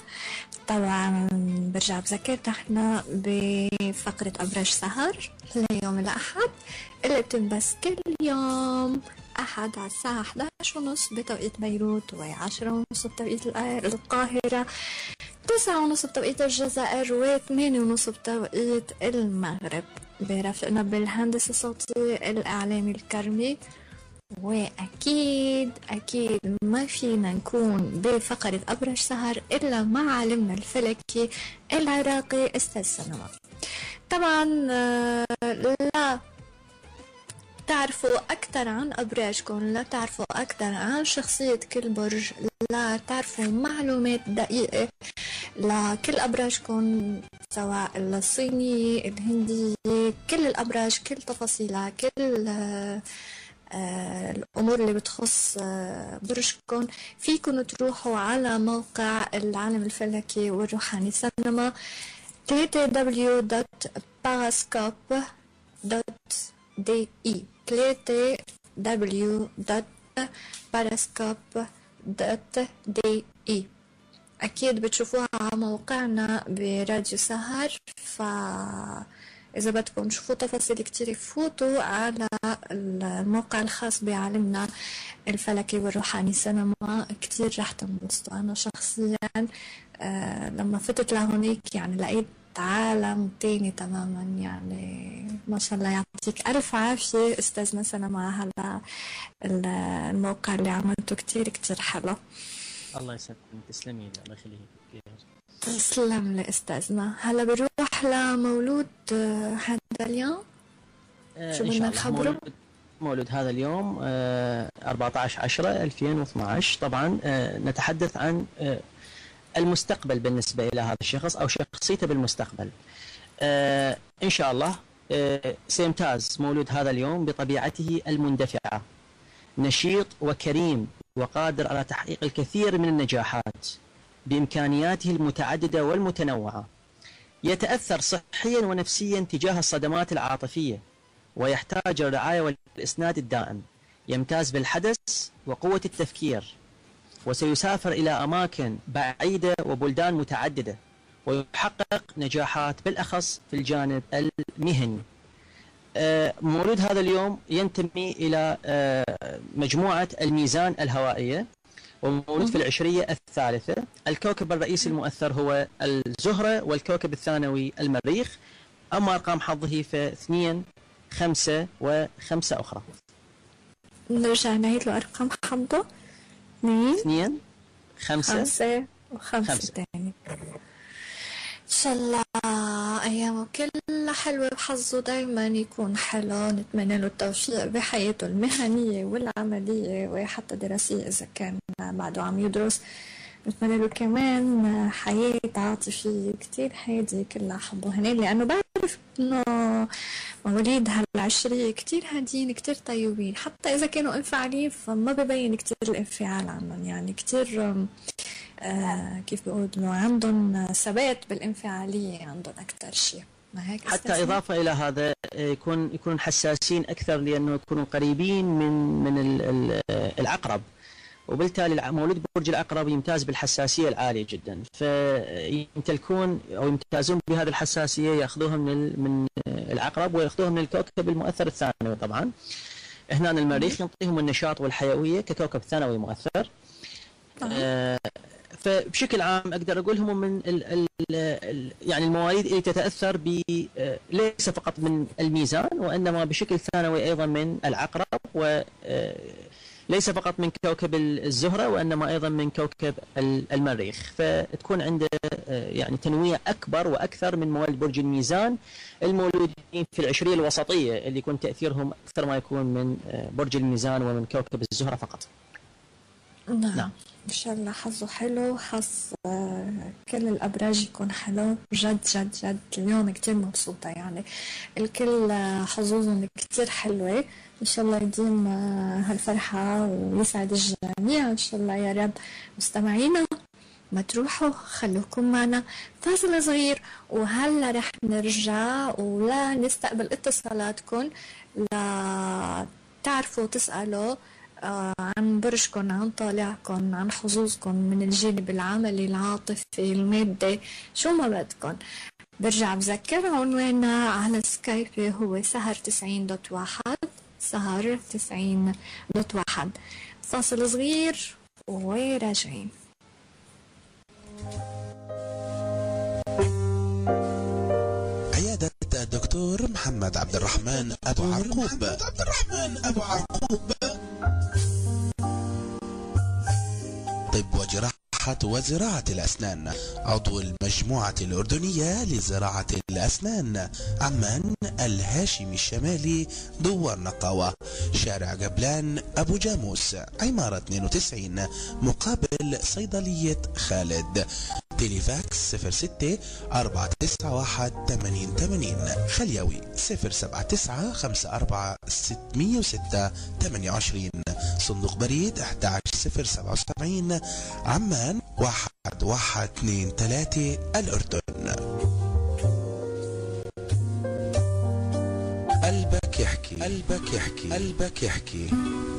Speaker 1: طبعا برجع بذكر نحن بفقرة أبراج سهر ليوم الأحد اللي بتنبث كل يوم أحد على الساعة 11:30 بتوقيت بيروت، و10:30 بتوقيت القاهرة، 9:30 بتوقيت الجزائر، و8:30 بتوقيت المغرب. برفقنا بالهندسة الصوتية الإعلامي الكرمي. وأكيد ما فينا نكون بفقرة أبرج سهر إلا مع عالمنا الفلكي العراقي أستاذ سينما. طبعا لا تعرفوا أكثر عن أبراجكم، لا تعرفوا أكثر عن شخصية كل برج، لا تعرفوا معلومات دقيقة لكل أبراجكم، سواء الصينية الهندية، كل الأبراج، كل تفاصيلها، كل الأمور اللي بتخص برجكم، فيكم تروحوا على موقع العالم الفلكي والروحاني سينما www.parascope.de www.parascope.de. أكيد بتشوفوها على موقعنا براديو سهر، إذا بدكم تشوفوا تفاصيل كتير فوتوا على الموقع الخاص بعالمنا الفلكي والروحاني سينما. كتير رح تنبسطوا. أنا شخصيا لما فتت لهونيك يعني لقيت عالم تاني تماما، يعني ما شاء الله يعطي
Speaker 2: يعطيك ألف عافية أستاذ مثلا مع هلا الموقع اللي عملته كتير كتير حلو.
Speaker 3: الله يسلمك، تسلمي لي، الله يخليك.
Speaker 2: تسلم لي أستاذنا. هلا بنروح لمولود هذا اليوم. شو بدنا نخبره؟
Speaker 3: مولود هذا اليوم 14/10/2012. طبعا نتحدث عن المستقبل بالنسبة إلى هذا الشخص أو شخصيته بالمستقبل. إن شاء الله سيمتاز مولود هذا اليوم بطبيعته المندفعة، نشيط وكريم وقادر على تحقيق الكثير من النجاحات بإمكانياته المتعددة والمتنوعة. يتأثر صحيا ونفسيا تجاه الصدمات العاطفية ويحتاج الرعاية والإسناد الدائم. يمتاز بالحدث وقوة التفكير، وسيسافر إلى أماكن بعيدة وبلدان متعددة ويحقق نجاحات بالأخص في الجانب المهني. مولود هذا اليوم ينتمي إلى مجموعة الميزان الهوائية، ومولود في العشرية الثالثة. الكوكب الرئيسي المؤثر هو الزهرة، والكوكب الثانوي المريخ. أما أرقام حظه ف2 5 و5 أخرى.
Speaker 2: نرجع نعيد له أرقام حظه.
Speaker 3: 2 5
Speaker 2: و5 تاني. إن شاء الله أيامه كلها حلوة وحظه دايما يكون حلو. نتمنى له التوفيق بحياته المهنية والعملية وحتى دراسية إذا كان بعده عم يدرس. نتمنى له كمان حياة عاطفية كتير هادية كلها حبه هنا، لأنه بعرف إنه مواليد هالعشرية كتير هادين كتير طيبين، حتى إذا كانوا انفعالين فما ببين كتير الانفعال عنهم، يعني كتير كيف بيقولوا عندهم ثبات بالانفعالية عندهم أكتر شيء. ما هيك
Speaker 3: حتى إضافة إلى هذا يكون حساسين أكثر لأنه يكونوا قريبين من العقرب، وبالتالي مولود برج العقرب يمتاز بالحساسية العالية جدا، فيمتلكون أو يمتازون بهذه الحساسية، يأخذوها من العقرب ويأخذوها من الكوكب المؤثر الثانوي. طبعا هنا المريخ يعطيهم النشاط والحيوية ككوكب ثانوي مؤثر. فبشكل عام أقدر أقول هم من يعني المواليد اللي تتأثر ليس فقط من الميزان، وإنما بشكل ثانوي أيضا من العقرب، وليس فقط من كوكب الزهرة وإنما أيضا من كوكب المريخ. فتكون عنده يعني تنويع أكبر وأكثر من مواليد برج الميزان المولودين في العشرية الوسطية، اللي يكون تأثيرهم أكثر ما يكون من برج الميزان ومن كوكب الزهرة فقط.
Speaker 2: نعم. إن شاء الله حظه حلو، حظ كل الأبراج يكون حلو جد جد جد. اليوم كتير مبسوطة، يعني الكل حظوظهم كتير حلوة. إن شاء الله يديم هالفرحة ويسعد الجميع إن شاء الله يا رب. مستمعينا ما تروحوا، خلوكم معنا فاصل صغير وهلا رح نرجع ولا نستقبل اتصالاتكم لا تعرفوا تسألوا عن برجكم، عن طالعكم، عن حظوظكم من الجانب العملي العاطفي المادي، شو ما بدكم. برجع بذكر عنواننا على سكايب هو سهر 90.1 سهر 90.1. فاصل صغير وراجعين.
Speaker 8: عيادة الدكتور محمد عبد الرحمن أبو عرقوب طب وجراحة وزراعة الأسنان، عضو المجموعة الأردنية لزراعة الأسنان، عمان الهاشمي الشمالي، دوار نقاوة، شارع قبلان أبو جاموس، عمارة 92 مقابل صيدلية خالد. تليفاكس 06 491 8080، خليوي 079 54 606 28، صندوق بريد 11077، عمان 1123 الأردن. قلبك يحكي قلبك يحكي قلبك يحكي.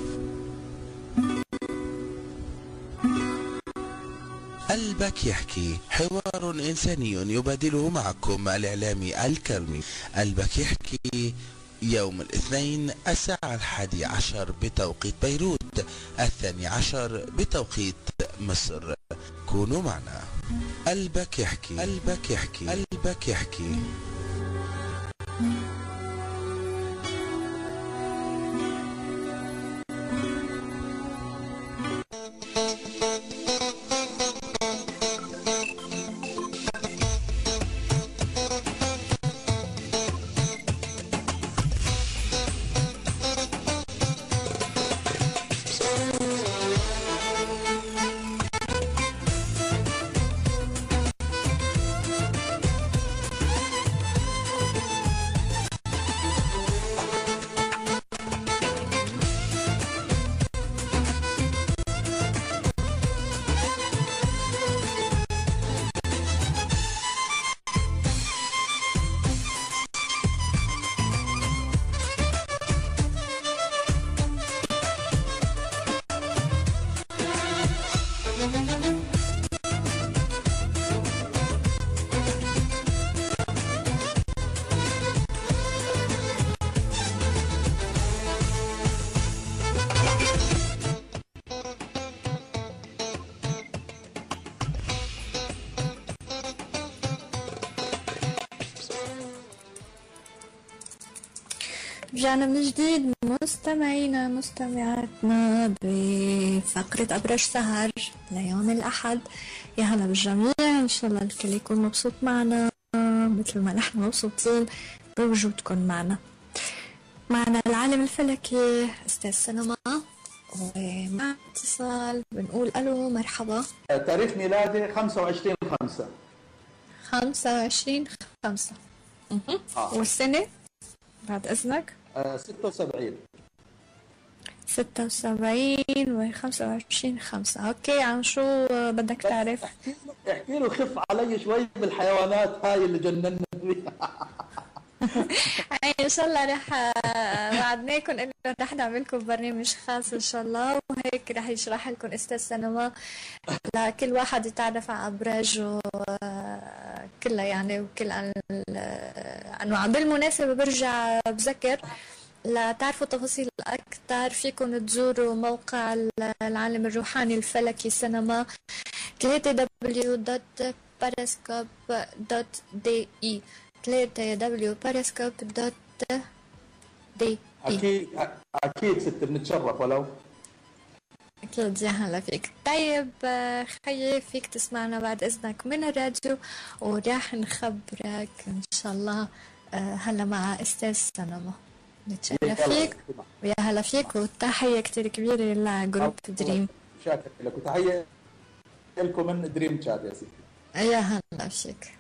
Speaker 8: قلبك يحكي، حوار إنساني يبادله معكم الإعلامي الكرمي. قلبك يحكي يوم الاثنين الساعة 11 بتوقيت بيروت، 12 بتوقيت مصر. كونوا معنا. قلبك يحكي قلبك يحكي قلبك يحكي.
Speaker 2: رجعنا من جديد مستمعينا مستمعاتنا بفقرة أبرج سهر ليوم الأحد. يا هلا بالجميع، إن شاء الله الكل يكون مبسوط معنا مثل ما نحن مبسوطين بوجودكم معنا. معنا العالم الفلكي أستاذ سينما، ومع اتصال بنقول ألو مرحبا.
Speaker 9: تاريخ ميلادي 25/5.
Speaker 2: 25/5. والسنة بعد إذنك؟
Speaker 9: 76.
Speaker 2: 76 و25/5. اوكي، عن شو بدك تعرف؟
Speaker 9: احكي له خف علي شوي بالحيوانات هاي اللي جننا فيها.
Speaker 2: ان شاء الله رح وعدناكم انه رح نعمل لكم برنامج خاص ان شاء الله، وهيك رح يشرح لكم استاذ سينما لكل واحد يتعرف على ابراجه كلها يعني، وكل انواع. بالمناسبه برجع بذكر لتعرفوا تفاصيل أكثر فيكم تزوروا موقع العالم الروحاني الفلكي سينما www.periscope.de www.periscope.de.
Speaker 9: أكيد ست بنتشرف ولو.
Speaker 2: أكيد يا هلا فيك. طيب خيي فيك تسمعنا بعد إذنك من الراديو، وراح نخبرك إن شاء الله هلا مع أستاذ سينما. نتشرف فيك ويا هلا فيك، وتحية كتير كبيرة لجروب دريم.
Speaker 9: شاكر لك، وتحية لكم من دريم شات يا سيدي.
Speaker 2: يا هلا فيك.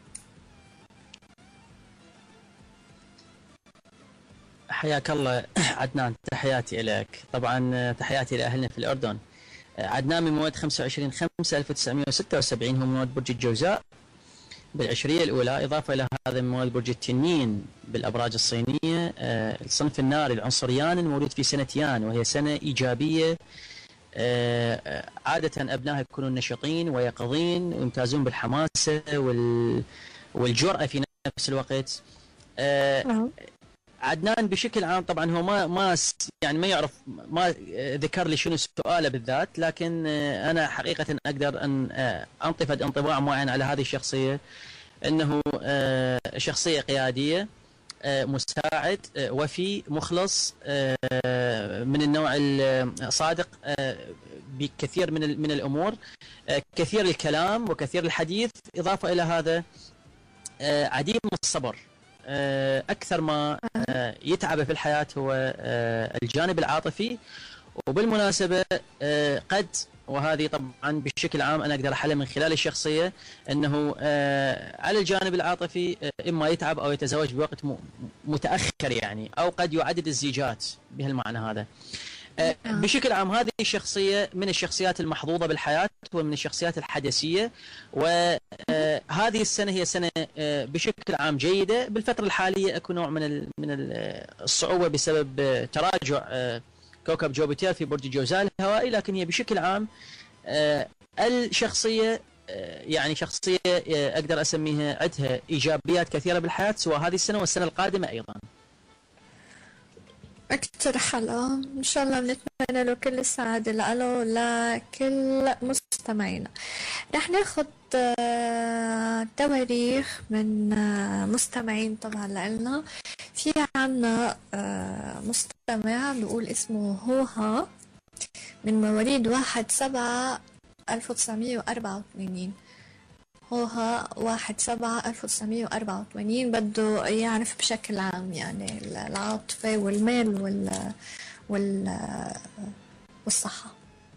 Speaker 3: حياك الله عدنان، تحياتي لك. طبعا تحياتي لأهلنا في الأردن. عدنان من مواليد 25/5/1976، هو من مواليد برج الجوزاء بالعشرية الأولى، إضافة إلى هذا من مواليد برج التنين بالأبراج الصينية. الصنف الناري العنصريان المولود في سنة يان، وهي سنة إيجابية. عادة أبنائها يكونون نشطين ويقظين ويمتازون بالحماسة والجرأة في نفس الوقت. عدنان بشكل عام طبعا هو ما يعني ما يعرف، ما ذكر لي شنو سؤاله بالذات، لكن انا حقيقه اقدر ان انطفد انطباع معين على هذه الشخصيه، انه شخصيه قياديه، مساعد، وفي، مخلص، من النوع الصادق بكثير من الامور، كثير الكلام وكثير الحديث. اضافه الى هذا عديم الصبر. أكثر ما يتعب في الحياة هو الجانب العاطفي. وبالمناسبة قد، وهذه طبعا بشكل عام أنا أقدر أحلل من خلال الشخصية، أنه على الجانب العاطفي إما يتعب أو يتزوج بوقت متأخر يعني، أو قد يعدد الزيجات بهالمعنى هذا. بشكل عام هذه الشخصية من الشخصيات المحظوظة بالحياة ومن الشخصيات الحدثية، وهذه السنة هي سنة بشكل عام جيدة. بالفترة الحالية أكو نوع من الصعوبة بسبب تراجع كوكب جوبيتر في برج الجوزاء الهوائي، لكن هي بشكل عام الشخصية يعني شخصية أقدر أسميها عندها إيجابيات كثيرة بالحياة، سواء هذه السنة والسنة القادمة أيضا.
Speaker 2: أكثر حلقة إن شاء الله بنتمنى له كل السعادة له لكل مستمعينا. رح ناخد تواريخ من مستمعين طبعا لنا. في عنا مستمع بيقول اسمه هوها من مواليد 1/7/1984. هوها 1/7/1984 بده يعرف بشكل عام يعني العاطفة والمال والصحة.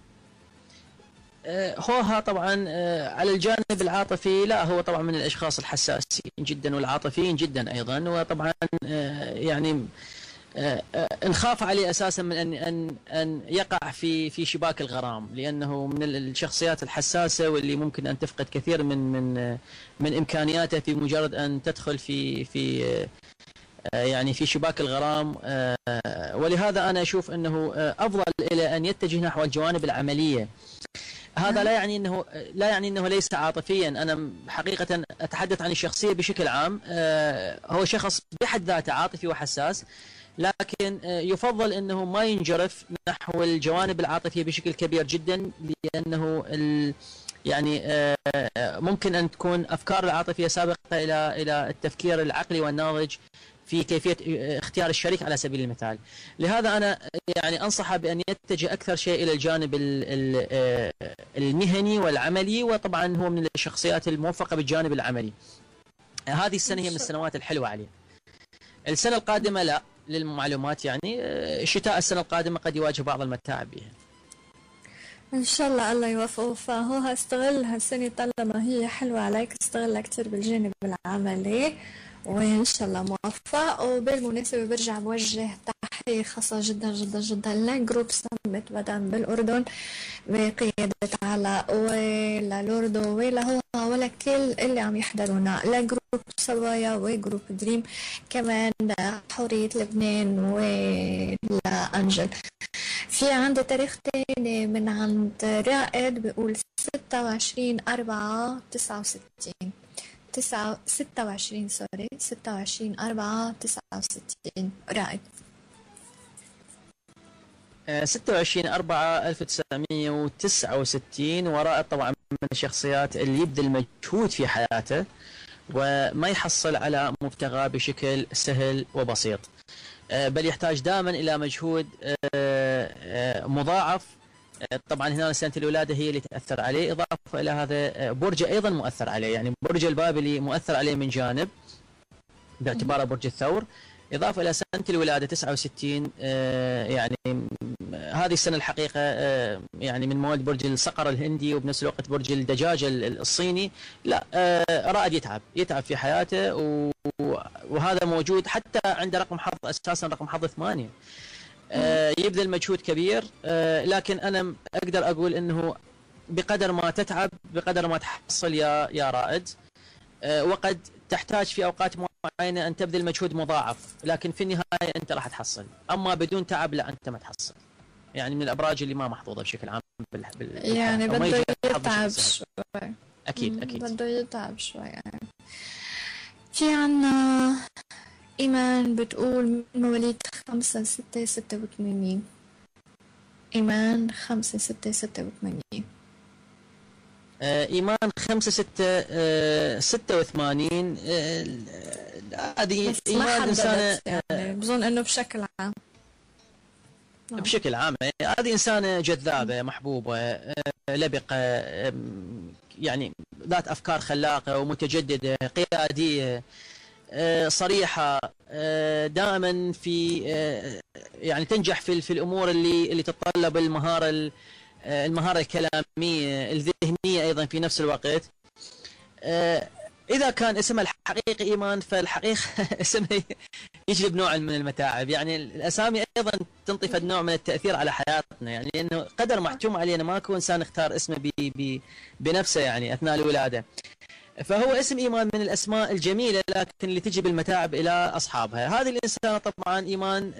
Speaker 3: هوها طبعا على الجانب العاطفي لا، هو طبعا من الأشخاص الحساسين جدا والعاطفيين جدا أيضا، وطبعا يعني نخاف عليه اساسا من ان يقع في شباك الغرام، لانه من الشخصيات الحساسه واللي ممكن ان تفقد كثير من امكانياته في مجرد ان تدخل في يعني في شباك الغرام. ولهذا انا اشوف انه افضل الى ان يتجه نحو الجوانب العمليه. هذا لا يعني انه ليس عاطفيا. انا حقيقه اتحدث عن الشخصيه بشكل عام. هو شخص بحد ذاته عاطفي وحساس، لكن يفضل انه ما ينجرف نحو الجوانب العاطفيه بشكل كبير جدا، لانه يعني ممكن ان تكون افكار العاطفيه سابقه الى التفكير العقلي والناضج في كيفية اختيار الشريك على سبيل المثال. لهذا أنا يعني أنصحه بأن يتجه أكثر شيء إلى الجانب المهني والعملي، وطبعا هو من الشخصيات الموفقة بالجانب العملي. هذه السنة هي من السنوات الحلوة عليه. السنة القادمة لا، للمعلومات يعني شتاء السنة القادمة قد يواجه بعض المتاعب بها.
Speaker 2: ان شاء الله الله يوفقه. فهو هستغل هالسنة طالما هي حلوة عليك، استغلها كتير بالجانب العملي وان شاء الله موفق. وبالمناسبة برجع بوجه تحية خاصة جدا جدا جدا لجروب سمت بدن بالاردن بقيادة علاء، وللوردو ولهو ولكل اللي عم يحضرونا، لجروب سوايا وجروب دريم كمان، حورية لبنان ولأنجل. في عندي تاريخ تاني من عند رائد بيقول 26/4/69 26 سوري 26/4/69 رائد.
Speaker 3: 26/4/1969. ورائد طبعا من الشخصيات اللي يبذل مجهود في حياته وما يحصل على مبتغاه بشكل سهل وبسيط، بل يحتاج دائما إلى مجهود مضاعف. طبعا هنا سنة الولادة هي اللي تأثر عليه، إضافة إلى هذا برج أيضا مؤثر عليه، يعني برج البابلي مؤثر عليه من جانب باعتباره برج الثور، إضافة إلى سنة الولادة 69. يعني هذه السنة الحقيقة يعني من مواليد برج الصقر الهندي وبنفس الوقت برج الدجاج الصيني، لا رائد يتعب في حياته، وهذا موجود حتى عند رقم حظ أساسا رقم حظ 8. يبذل مجهود كبير، لكن أنا أقدر أقول أنه بقدر ما تتعب بقدر ما تحصل يا رائد، وقد تحتاج في أوقات معينة أن تبذل مجهود مضاعف، لكن في النهاية أنت راح تحصل. أما بدون تعب لا، أنت ما تحصل. يعني من الأبراج اللي ما محظوظة بشكل عام
Speaker 2: يعني بده يتعب شوي.
Speaker 3: أكيد
Speaker 2: بده يتعب شوي يعني. في عنا إيمان بتقول مواليد 5/6/86. إيمان 5/6/86.
Speaker 3: إيمان 5/6/86. هذه إيمان إنسانة
Speaker 2: يعني بظن إنه بشكل عام
Speaker 3: بشكل عام هذه إنسانة جذابة محبوبة لبقة، يعني ذات أفكار خلاقة ومتجددة، قيادية، صريحة، دائما في يعني تنجح في الأمور اللي تتطلب المهارة الكلامية الذهنية أيضا في نفس الوقت. إذا كان اسمها الحقيقي إيمان، فالحقيقة اسمها يجلب نوع من المتاعب. يعني الأسامي أيضا تنطي نوع من التأثير على حياتنا، يعني لأنه قدر محتوم علينا، ماكو إنسان اختار اسمه بنفسه يعني أثناء الولادة. فهو اسم إيمان من الأسماء الجميلة، لكن اللي تجي بالمتاعب إلى أصحابها. هذه الإنسانة طبعا إيمان،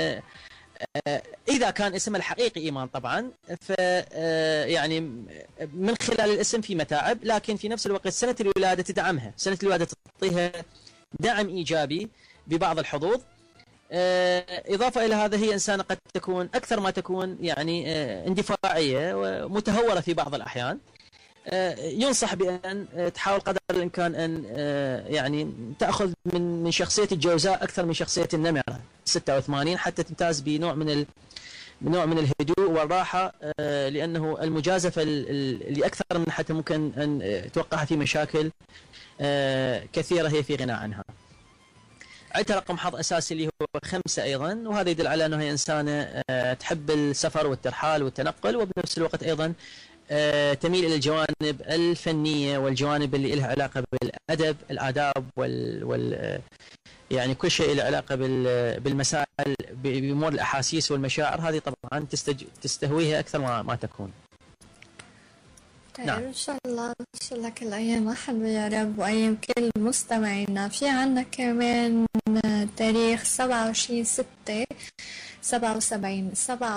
Speaker 3: إذا كان اسمها الحقيقي إيمان طبعا، ف يعني من خلال الاسم في متاعب، لكن في نفس الوقت سنة الولادة تدعمها، سنة الولادة تعطيها دعم إيجابي ببعض الحظوظ. إضافة إلى هذا هي إنسانة قد تكون أكثر ما تكون يعني اندفاعية ومتهورة في بعض الأحيان. ينصح بأن تحاول قدر الإمكان أن يعني تأخذ من شخصية الجوزاء أكثر من شخصية النمرة 86، حتى تمتاز بنوع من الهدوء والراحة، لأنه المجازفة اللي أكثر من حتى ممكن أن توقعها في مشاكل كثيرة هي في غنى عنها. عندها رقم حظ أساسي اللي هو 5 أيضا، وهذا يدل على أنها إنسانة تحب السفر والترحال والتنقل، وبنفس الوقت أيضا تميل إلى الجوانب الفنية والجوانب اللي لها علاقة بالأدب، الآداب يعني كل شيء له علاقة بالمسائل بأمور الأحاسيس والمشاعر. هذه طبعا تستهويها أكثر ما تكون.
Speaker 2: طيب
Speaker 3: نعم.
Speaker 2: إن شاء الله كل أيام حلوة يا رب، وأيام كل مستمعينا. في عنا كمان تاريخ 27/6/77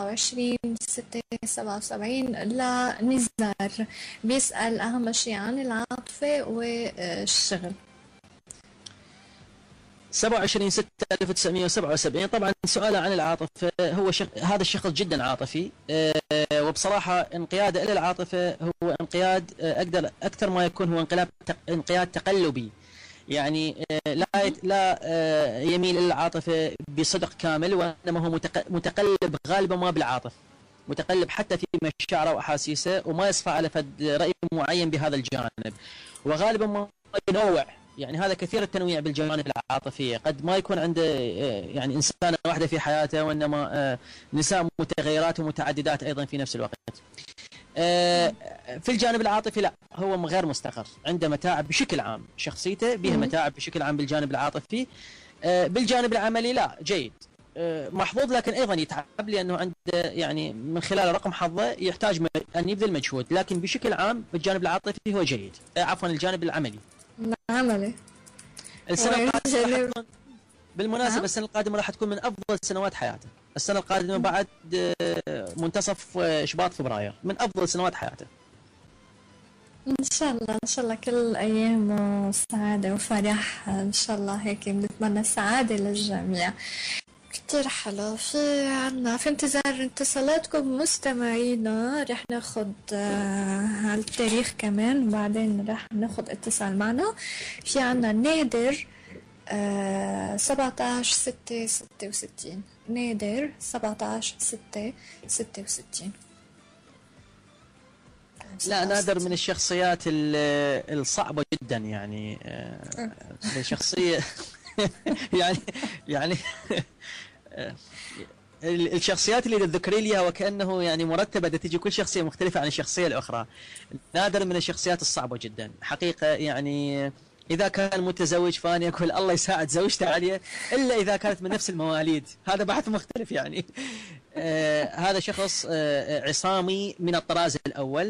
Speaker 2: 27/6/77 لنزار، بيسأل أهم شيء عن العاطفة والشغل.
Speaker 3: 27/6/1977. طبعا سؤاله عن العاطفة، هو هذا الشخص جدا عاطفي، وبصراحة انقياده إلى العاطفة هو انقياد أكثر ما يكون هو انقياد تقلبي. يعني لا يميل إلى العاطفة بصدق كامل، وإنما هو متقلب غالبا ما بالعاطفة، متقلب حتى في مشاعره وأحاسيسه، وما يصفى على فد رأي معين بهذا الجانب، وغالبا ما ينوع. يعني هذا كثير التنويع بالجوانب العاطفية، قد ما يكون عنده يعني إنسانة واحدة في حياته، وإنما نساء متغيرات ومتعددات أيضا في نفس الوقت. في الجانب العاطفي لا، هو غير مستقر، عنده متاعب بشكل عام، شخصيته بها متاعب بشكل عام بالجانب العاطفي. بالجانب العملي لا، جيد محظوظ، لكن ايضا يتعب لانه عنده يعني من خلال رقم حظه يحتاج ان يبذل مجهود، لكن بشكل عام الجانب العاطفي هو جيد. عفوا الجانب العملي.
Speaker 2: العملي
Speaker 3: السنه القادمه بالمناسبه السنه القادمه راح تكون من افضل سنوات حياته. السنه القادمه بعد منتصف شباط فبراير من افضل سنوات حياته.
Speaker 2: ان شاء الله ان شاء الله كل ايام سعاده وفرح ان شاء الله. هيك بنتمنى السعاده للجميع. كتير حلو. في انتظار اتصالاتكم مستمعينا. رح ناخد هالتاريخ كمان، بعدين رح ناخد اتصال معنا. في عنا نادر 17/6/66. نادر 17/6/66.
Speaker 3: لا، نادر من الشخصيات الصعبة جدا، يعني الشخصية يعني الشخصيات اللي تذكري لي وكأنه يعني مرتبة تجي كل شخصية مختلفة عن الشخصية الأخرى. نادر من الشخصيات الصعبة جدا حقيقة. يعني إذا كان متزوج فأنا أقول الله يساعد زوجته عليه، إلا إذا كانت من نفس المواليد، هذا بحث مختلف يعني. هذا شخص عصامي من الطراز الأول،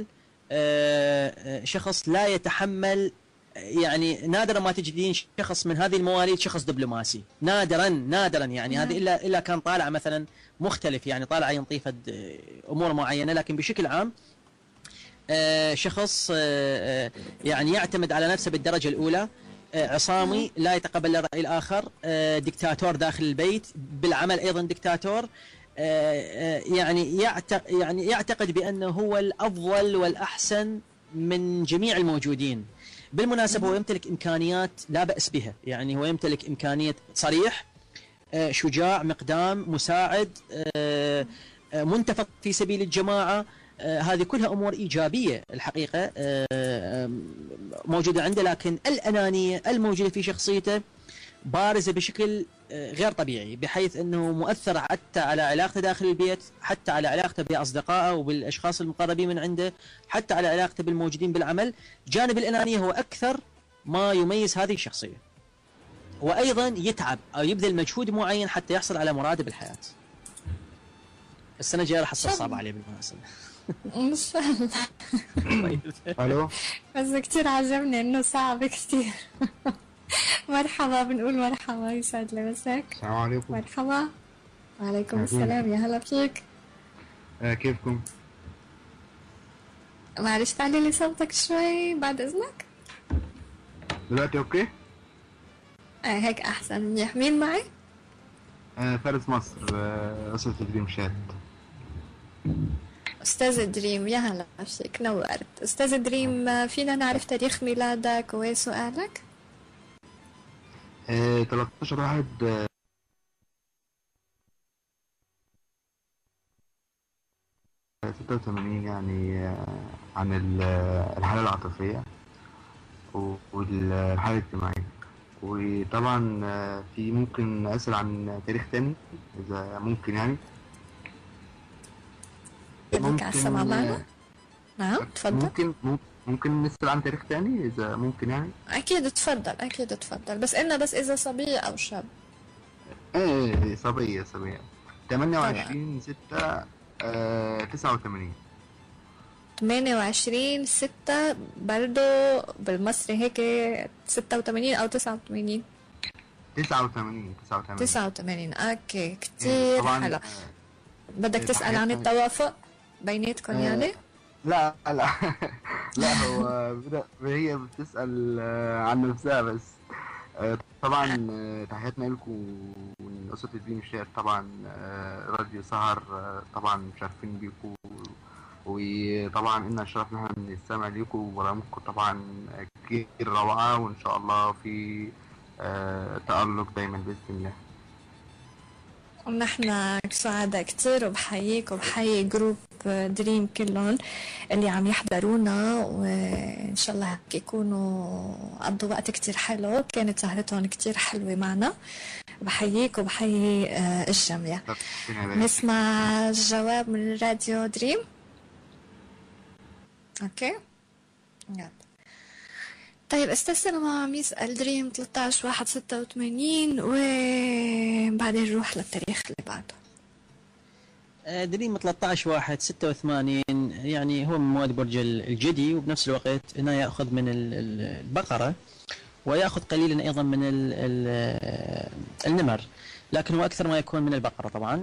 Speaker 3: شخص لا يتحمل. يعني نادرا ما تجدين شخص من هذه المواليد شخص دبلوماسي، نادرا يعني. هذه الا كان طالع مثلا مختلف، يعني طالع ينطي امور معينه، لكن بشكل عام شخص يعني يعتمد على نفسه بالدرجه الاولى، عصامي، لا يتقبل الراي الاخر، دكتاتور داخل البيت، بالعمل ايضا دكتاتور. يعني يعتقد بانه هو الافضل والاحسن من جميع الموجودين. بالمناسبة هو يمتلك إمكانيات لا بأس بها، يعني هو يمتلك إمكانية صريح، شجاع، مقدام، مساعد، منتفض في سبيل الجماعة. هذه كلها أمور إيجابية الحقيقة موجودة عنده، لكن الأنانية الموجودة في شخصيته بارزة بشكل غير طبيعي، بحيث أنه مؤثر حتى على علاقته داخل البيت، حتى على علاقته بأصدقائه وبالأشخاص المقربين من عنده، حتى على علاقته بالموجودين بالعمل. جانب الأنانية هو أكثر ما يميز هذه الشخصية، وأيضا يتعب أو يبذل مجهود معين حتى يحصل على مراده بالحياة. السنة الجاية راح تصير صعبة عليه بالمناسبة.
Speaker 2: ان شاء الله.
Speaker 10: الو،
Speaker 2: بس كتير عجبني انه صعب كتير. مرحبا، بنقول مرحبا، يسعد لي مساك.
Speaker 10: السلام عليكم.
Speaker 2: مرحبا. وعليكم السلام، يا هلا فيك.
Speaker 10: كيفكم؟
Speaker 2: معلش تعلي لي صوتك شوي بعد اذنك.
Speaker 10: دلوقتي اوكي؟
Speaker 2: هيك احسن منيح. مين معي؟
Speaker 10: فارس مصر، أسرة دريم شات.
Speaker 2: أستاذ دريم، يا هلا فيك، نورت. أستاذ دريم، فينا نعرف تاريخ ميلادك وسؤالك؟
Speaker 10: 13/1 86، يعني عن الحالة العاطفية والحالة الاجتماعية. وطبعا في ممكن أسأل عن تاريخ تاني إذا ممكن، يعني
Speaker 2: ممكن على السمع معنا؟ نعم تفضل.
Speaker 10: ممكن نسأل عن تاريخ تاني إذا ممكن، يعني
Speaker 2: أكيد تفضل، أكيد تفضل، بس إذا صبية أو شاب.
Speaker 10: صبية 28/6/89.
Speaker 2: 28/6 برضو بالمصري هيك 86 أو 89؟ 89. أوكي، كتير حلو. بدك تسأل عن التوافق بيناتكم يعني؟
Speaker 10: لا لا، هي بتسأل عن نفسها بس. طبعا تحياتنا لكم ونقصة الدين الشعر، طبعا راديو سهر، طبعا مشرفين بيكم وطبعا إن شرف نحن نستمع لكم وبرامجكم طبعا كتير روعة، وإن شاء الله في تألق دايما بإذن الله.
Speaker 2: ونحن سعداء كتير وبحييك وبحيي جروب دريم كلهم اللي عم يحضرونا، وإن شاء الله هيك يكونوا قضوا وقت كتير حلو، كانت سهرتهم كتير حلوة معنا. بحييك وبحيي الجميع. نسمع الجواب من راديو دريم. اوكي يلا. طيب استاذ سلمى عم يسأل دريم 13/1/86 وبعدين نروح للتاريخ اللي بعده.
Speaker 3: دريم 13/1/86 يعني هو من مواد برج الجدي، وبنفس الوقت هنا يأخذ من البقرة ويأخذ قليلا أيضا من النمر، لكن هو أكثر ما يكون من البقرة طبعا.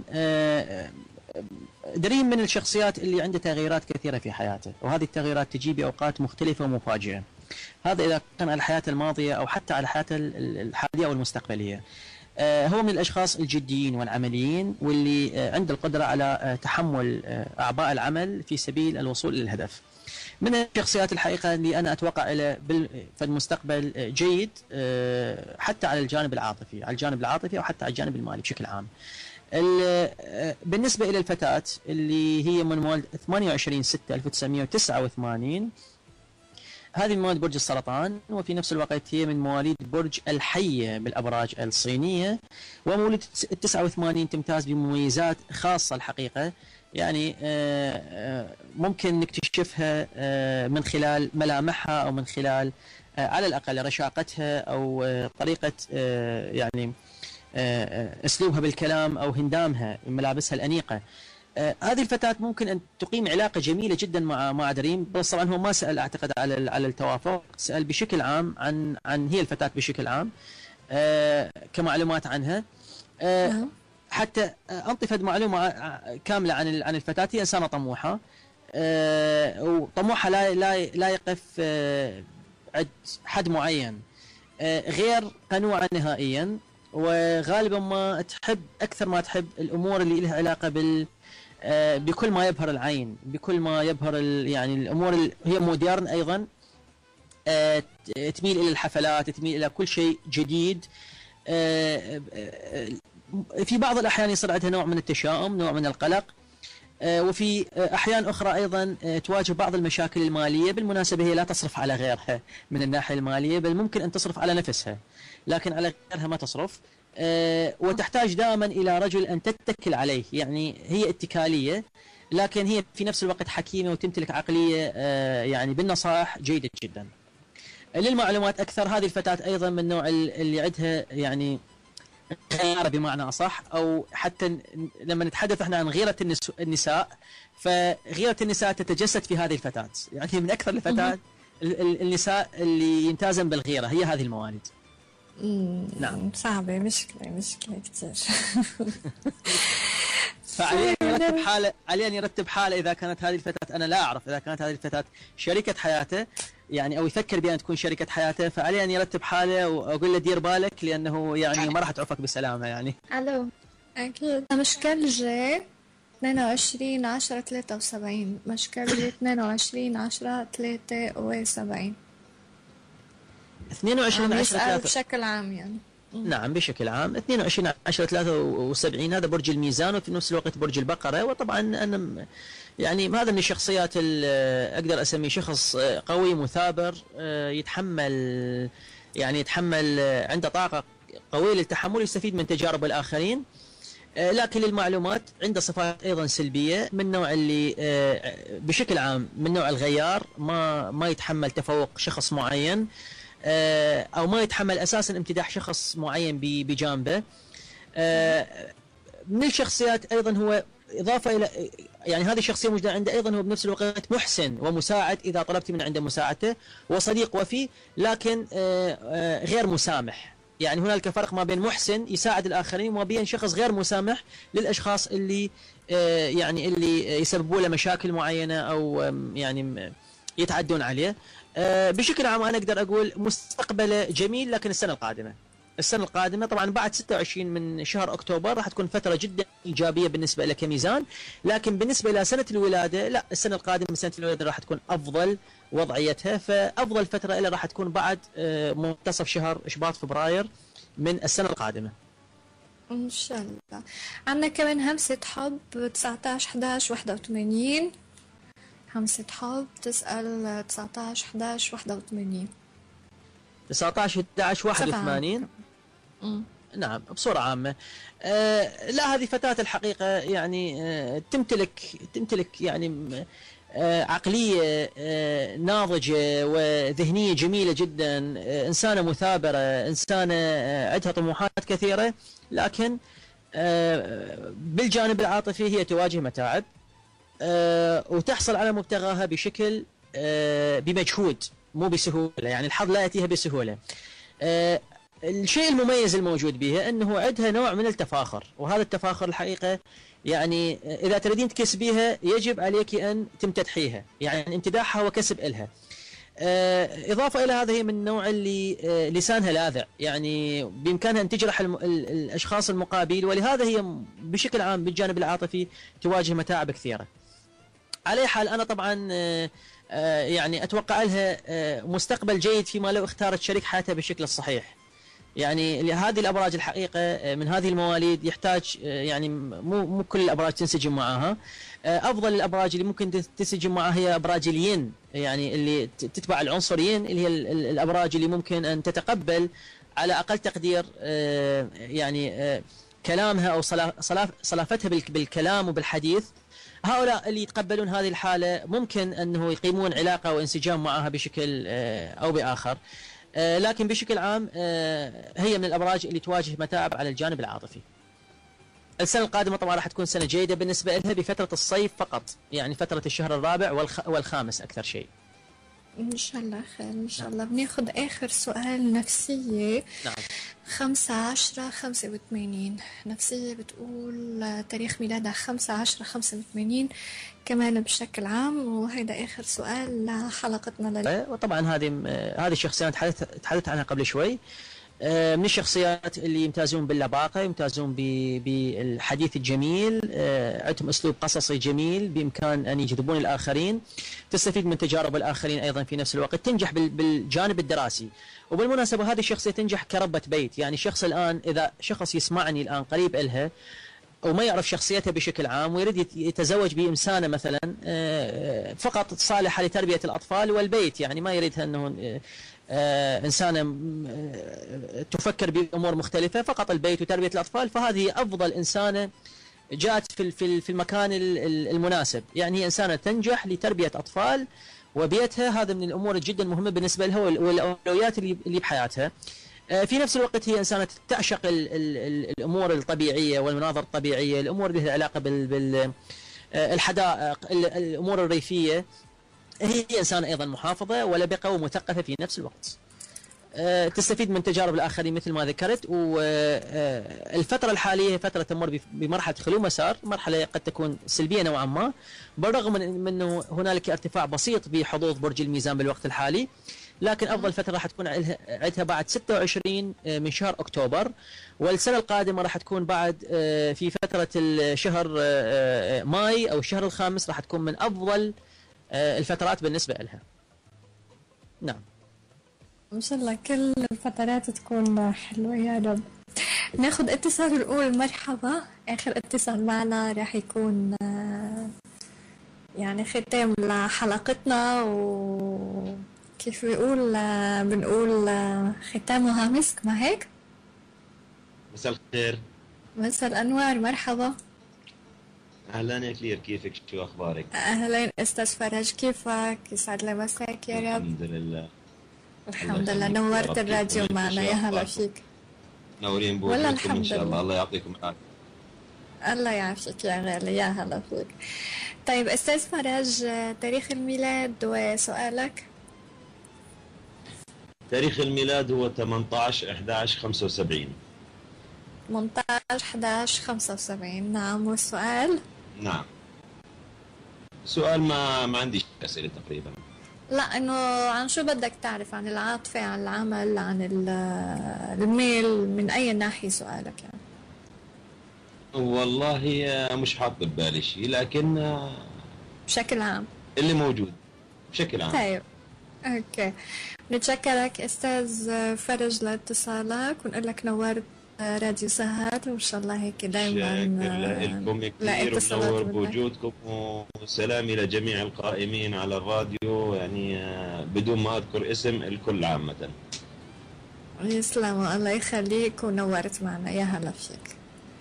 Speaker 3: دريم من الشخصيات اللي عنده تغييرات كثيرة في حياته، وهذه التغييرات تجي بأوقات مختلفة ومفاجئة. هذا إذا كان على الحياة الماضية أو حتى على الحياة الحالية أو المستقبلية. هو من الأشخاص الجديين والعمليين واللي عنده القدرة على تحمل أعباء العمل في سبيل الوصول إلى الهدف. من الشخصيات الحقيقة اللي أنا أتوقع له في المستقبل جيد، حتى على الجانب العاطفي، على الجانب العاطفي أو حتى على الجانب المالي بشكل عام. بالنسبة إلى الفتاة اللي هي من مواليد 28/6/1989، هذه من مواليد برج السرطان، وفي نفس الوقت هي من مواليد برج الحية بالأبراج الصينية، ومولد 89 تمتاز بمميزات خاصة الحقيقة، يعني ممكن نكتشفها من خلال ملامحها أو من خلال على الأقل رشاقتها أو طريقة يعني أسلوبها بالكلام أو هندامها ملابسها الأنيقة. هذه الفتاة ممكن أن تقيم علاقة جميلة جدا مع دريم، بس طبعا هو ما سأل أعتقد على التوافق، سأل بشكل عام عن هي الفتاة بشكل عام كمعلومات عنها. حتى أنطي فد معلومة كاملة عن الفتاة. هي إنسانة طموحة، وطموحها لا يقف عند حد معين، غير قنوعة نهائيا، وغالبا ما تحب أكثر ما تحب الأمور اللي لها علاقة بكل ما يبهر العين، بكل ما يبهر يعني الأمور هي موديرن أيضا، تميل إلى الحفلات، تميل إلى كل شيء جديد. في بعض الأحيان يصير عندها نوع من التشاؤم، نوع من القلق، وفي أحيان أخرى أيضا تواجه بعض المشاكل المالية. بالمناسبة هي لا تصرف على غيرها من الناحية المالية، بل ممكن أن تصرف على نفسها، لكن على غيرها ما تصرف. وتحتاج دائما إلى رجل أن تتكل عليه، يعني هي اتكالية، لكن هي في نفس الوقت حكيمة وتمتلك عقلية يعني بالنصائح جيدة جدا. للمعلومات أكثر، هذه الفتاة أيضا من النوع اللي عندها يعني غيرة بمعنى أصح، أو حتى لما نتحدث احنا عن غيرة النساء، فغيرة النساء تتجسد في هذه الفتاة، يعني من أكثر الفتاة النساء اللي يمتازن بالغيرة هي هذه المواليد.
Speaker 2: نعم صعبة، مشكلة كتير.
Speaker 3: فعليه يرتب حاله، عليه أن يرتب حاله إذا كانت هذه الفتاة، أنا لا أعرف إذا كانت هذه الفتاة شريكة حياته يعني أو يفكر بأن تكون شريكة حياته، فعليه أن يرتب حاله وأقول له دير بالك، لأنه يعني ما راح تعوفك بسلامة يعني.
Speaker 2: ألو أكيد. مشكل جي 22/10/73، مشكل جي 22/10/73.
Speaker 3: 22/10/73
Speaker 2: بشكل عام يعني.
Speaker 3: نعم بشكل عام. 22/10/73 هذا برج الميزان، وفي نفس الوقت برج البقرة. وطبعا أنا يعني هذا من الشخصيات اللي أقدر أسميه شخص قوي مثابر، يتحمل عنده طاقة قوية للتحمل، يستفيد من تجارب الآخرين. لكن للمعلومات عنده صفات أيضا سلبية، من نوع اللي بشكل عام من نوع الغيار، ما يتحمل تفوق شخص معين، أو ما يتحمل أساسا امتداح شخص معين بجانبه. من الشخصيات أيضا هو إضافة إلى يعني هذه الشخصية موجودة عنده، أيضا هو بنفس الوقت محسن ومساعد إذا طلبت من عنده مساعدته، وصديق وفي، لكن غير مسامح. يعني هنالك فرق ما بين محسن يساعد الآخرين وما بين شخص غير مسامح للأشخاص اللي يعني اللي يسببوا له مشاكل معينة أو يعني يتعدون عليه. بشكل عام أنا أقدر أقول مستقبله جميل، لكن السنة القادمة السنة القادمة طبعا بعد 26 من شهر أكتوبر راح تكون فترة جدا إيجابية بالنسبة لك كميزان، لكن بالنسبة إلى سنة الولادة لا، السنة القادمة سنة الولادة راح تكون أفضل وضعيتها، فأفضل فترة إلى راح تكون بعد منتصف شهر شباط فبراير من السنة القادمة
Speaker 2: إن شاء الله. عندنا كمان همسة حب 19 11 81. همسة حب تسأل 19 11 81.
Speaker 3: 19 11 81. نعم بصورة عامة. لا هذه فتاة الحقيقة يعني تمتلك يعني عقلية ناضجة وذهنية جميلة جدا، إنسانة مثابرة، إنسانة عندها طموحات كثيرة، لكن بالجانب العاطفي هي تواجه متاعب وتحصل على مبتغاها بشكل بمجهود مو بسهولة، يعني الحظ لا يأتيها بسهولة. الشيء المميز الموجود بها أنه عندها نوع من التفاخر، وهذا التفاخر الحقيقة يعني إذا تريدين تكسبيها يجب عليك أن تمتدحيها، يعني امتداحها وكسب إلها. إضافة إلى هذا هي من النوع اللي لسانها لاذع، يعني بإمكانها أن تجرح الأشخاص المقابل، ولهذا هي بشكل عام بالجانب العاطفي تواجه متاعب كثيرة. على حال أنا طبعا يعني أتوقع لها مستقبل جيد فيما لو اختارت شريك حياتها بالشكل الصحيح. يعني هذه الأبراج الحقيقة من هذه المواليد يحتاج يعني مو كل الأبراج تنسجم معها. أفضل الأبراج اللي ممكن تنسجم معها هي أبراج الين، يعني اللي تتبع العنصر ين، اللي هي الأبراج اللي ممكن أن تتقبل على أقل تقدير يعني كلامها أو صلافتها بالكلام وبالحديث. هؤلاء اللي يتقبلون هذه الحالة ممكن أنه يقيمون علاقة وانسجام معها بشكل أو بآخر، لكن بشكل عام هي من الأبراج اللي تواجه متاعب على الجانب العاطفي. السنة القادمة طبعا راح تكون سنة جيدة بالنسبة لها بفترة الصيف فقط، يعني فترة الشهر الرابع والخامس أكثر شيء.
Speaker 2: إن شاء الله خير إن شاء الله. بناخد آخر سؤال نفسية.
Speaker 3: نعم.
Speaker 2: 5/10/85. نفسية بتقول تاريخ ميلادها 5/10/85 كمان بشكل عام، وهيدا آخر سؤال لحلقتنا
Speaker 3: وطبعا هذه الشخصية تحدثت عنها قبل شوي، من الشخصيات اللي يمتازون باللباقة، يمتازون بالحديث الجميل، عندهم أسلوب قصصي جميل بإمكان أن يجذبون الآخرين، تستفيد من تجارب الآخرين أيضا في نفس الوقت، تنجح بالجانب الدراسي. وبالمناسبة هذه الشخصية تنجح كربة بيت، يعني شخص الآن إذا شخص يسمعني الآن قريب إلها وما يعرف شخصيتها بشكل عام ويريد يتزوج بإنسانة مثلا فقط صالحة لتربية الأطفال والبيت، يعني ما يريدها أنه إنسانة تفكر بأمور مختلفة، فقط البيت وتربية الأطفال، فهذه أفضل إنسانة جاءت في المكان المناسب. يعني هي إنسانة تنجح لتربية أطفال وبيتها، هذا من الأمور جدا مهمة بالنسبة لها والأولويات اللي بحياتها. في نفس الوقت هي إنسانة تعشق الأمور الطبيعية والمناظر الطبيعية، الأمور اللي لها علاقة بالحدائق، الأمور الريفية. هي إنسانة أيضا محافظة ولبقة ومثقفة في نفس الوقت، تستفيد من تجارب الآخرين مثل ما ذكرت. والفترة الحالية فترة تمر بمرحلة خلو مسار، مرحلة قد تكون سلبية نوعا ما، بالرغم من أنه هنالك ارتفاع بسيط بحظوظ برج الميزان بالوقت الحالي، لكن أفضل فترة راح تكون عندها بعد 26 من شهر أكتوبر، والسنة القادمة راح تكون بعد في فترة الشهر ماي أو الشهر الخامس، راح تكون من أفضل الفترات بالنسبة لها. نعم
Speaker 2: إن شاء الله كل الفترات تكون حلوة يا رب. ناخد اتصال ونقول مرحبا. آخر اتصال معنا راح يكون يعني ختام لحلقتنا، وكيف بنقول ختامها مسك، ما هيك؟
Speaker 11: مساء الخير.
Speaker 2: مساء الأنوار، مرحبا.
Speaker 11: أهلا يا كلير، كيفك؟ شو أخبارك؟
Speaker 2: أهلا أستاذ فرج، كيفك؟ يسعد لي مساك يا رب.
Speaker 11: الحمد لله.
Speaker 2: الحمد لله، نورت الراديو معنا، يا هلا فيك.
Speaker 11: نورين بوجودكم إن شاء الله، الله يعطيكم العافية.
Speaker 2: الله يعافيك يا غالي، يا هلا فيك. طيب أستاذ فرج، تاريخ الميلاد وسؤالك؟
Speaker 11: تاريخ الميلاد هو 18/11/75.
Speaker 2: 18/11/75. نعم، والسؤال؟
Speaker 11: نعم، سؤال ما عندي أسئلة تقريبا.
Speaker 2: لا انه عن شو بدك تعرف، عن العاطفة، عن العمل، عن الميل، من اي ناحية سؤالك يعني؟
Speaker 11: والله مش حاط ببالي شيء، لكن
Speaker 2: بشكل عام
Speaker 11: اللي موجود بشكل عام.
Speaker 2: طيب اوكي، نتشكرك استاذ فرج لاتصالك، ونقول لك نورت راديو سهر، وان شاء الله هيك دائما
Speaker 11: لكم كثير ونور بوجودكم، وسلامي لجميع القائمين على الراديو، يعني بدون ما اذكر اسم الكل عامة.
Speaker 2: يسلموا، الله يخليك، ونورت معنا، يا هلا فيك.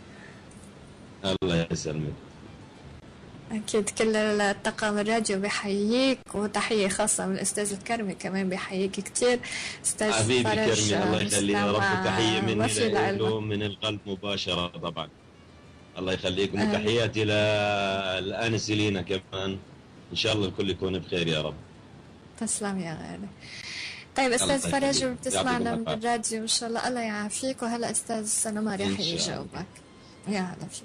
Speaker 11: الله يسلمك.
Speaker 2: أكيد كل الطاقم الراديو بحييك، وتحية خاصة من الأستاذ الكرمي كمان بيحييك كتير. أستاذ
Speaker 11: حبيبي
Speaker 2: فرج
Speaker 11: الكرمي الله يخليه يا رب، تحية مني له
Speaker 2: من
Speaker 11: من القلب مباشرة طبعا. الله يخليكم، وتحياتي للآنس لينا كمان، إن شاء الله الكل يكون بخير يا رب.
Speaker 2: تسلم يا غالي. طيب أستاذ فرج بتسمعنا من الراديو إن شاء الله، الله يعافيك. وهلا أستاذ سنمار رح يجاوبك. يا هلا فيك.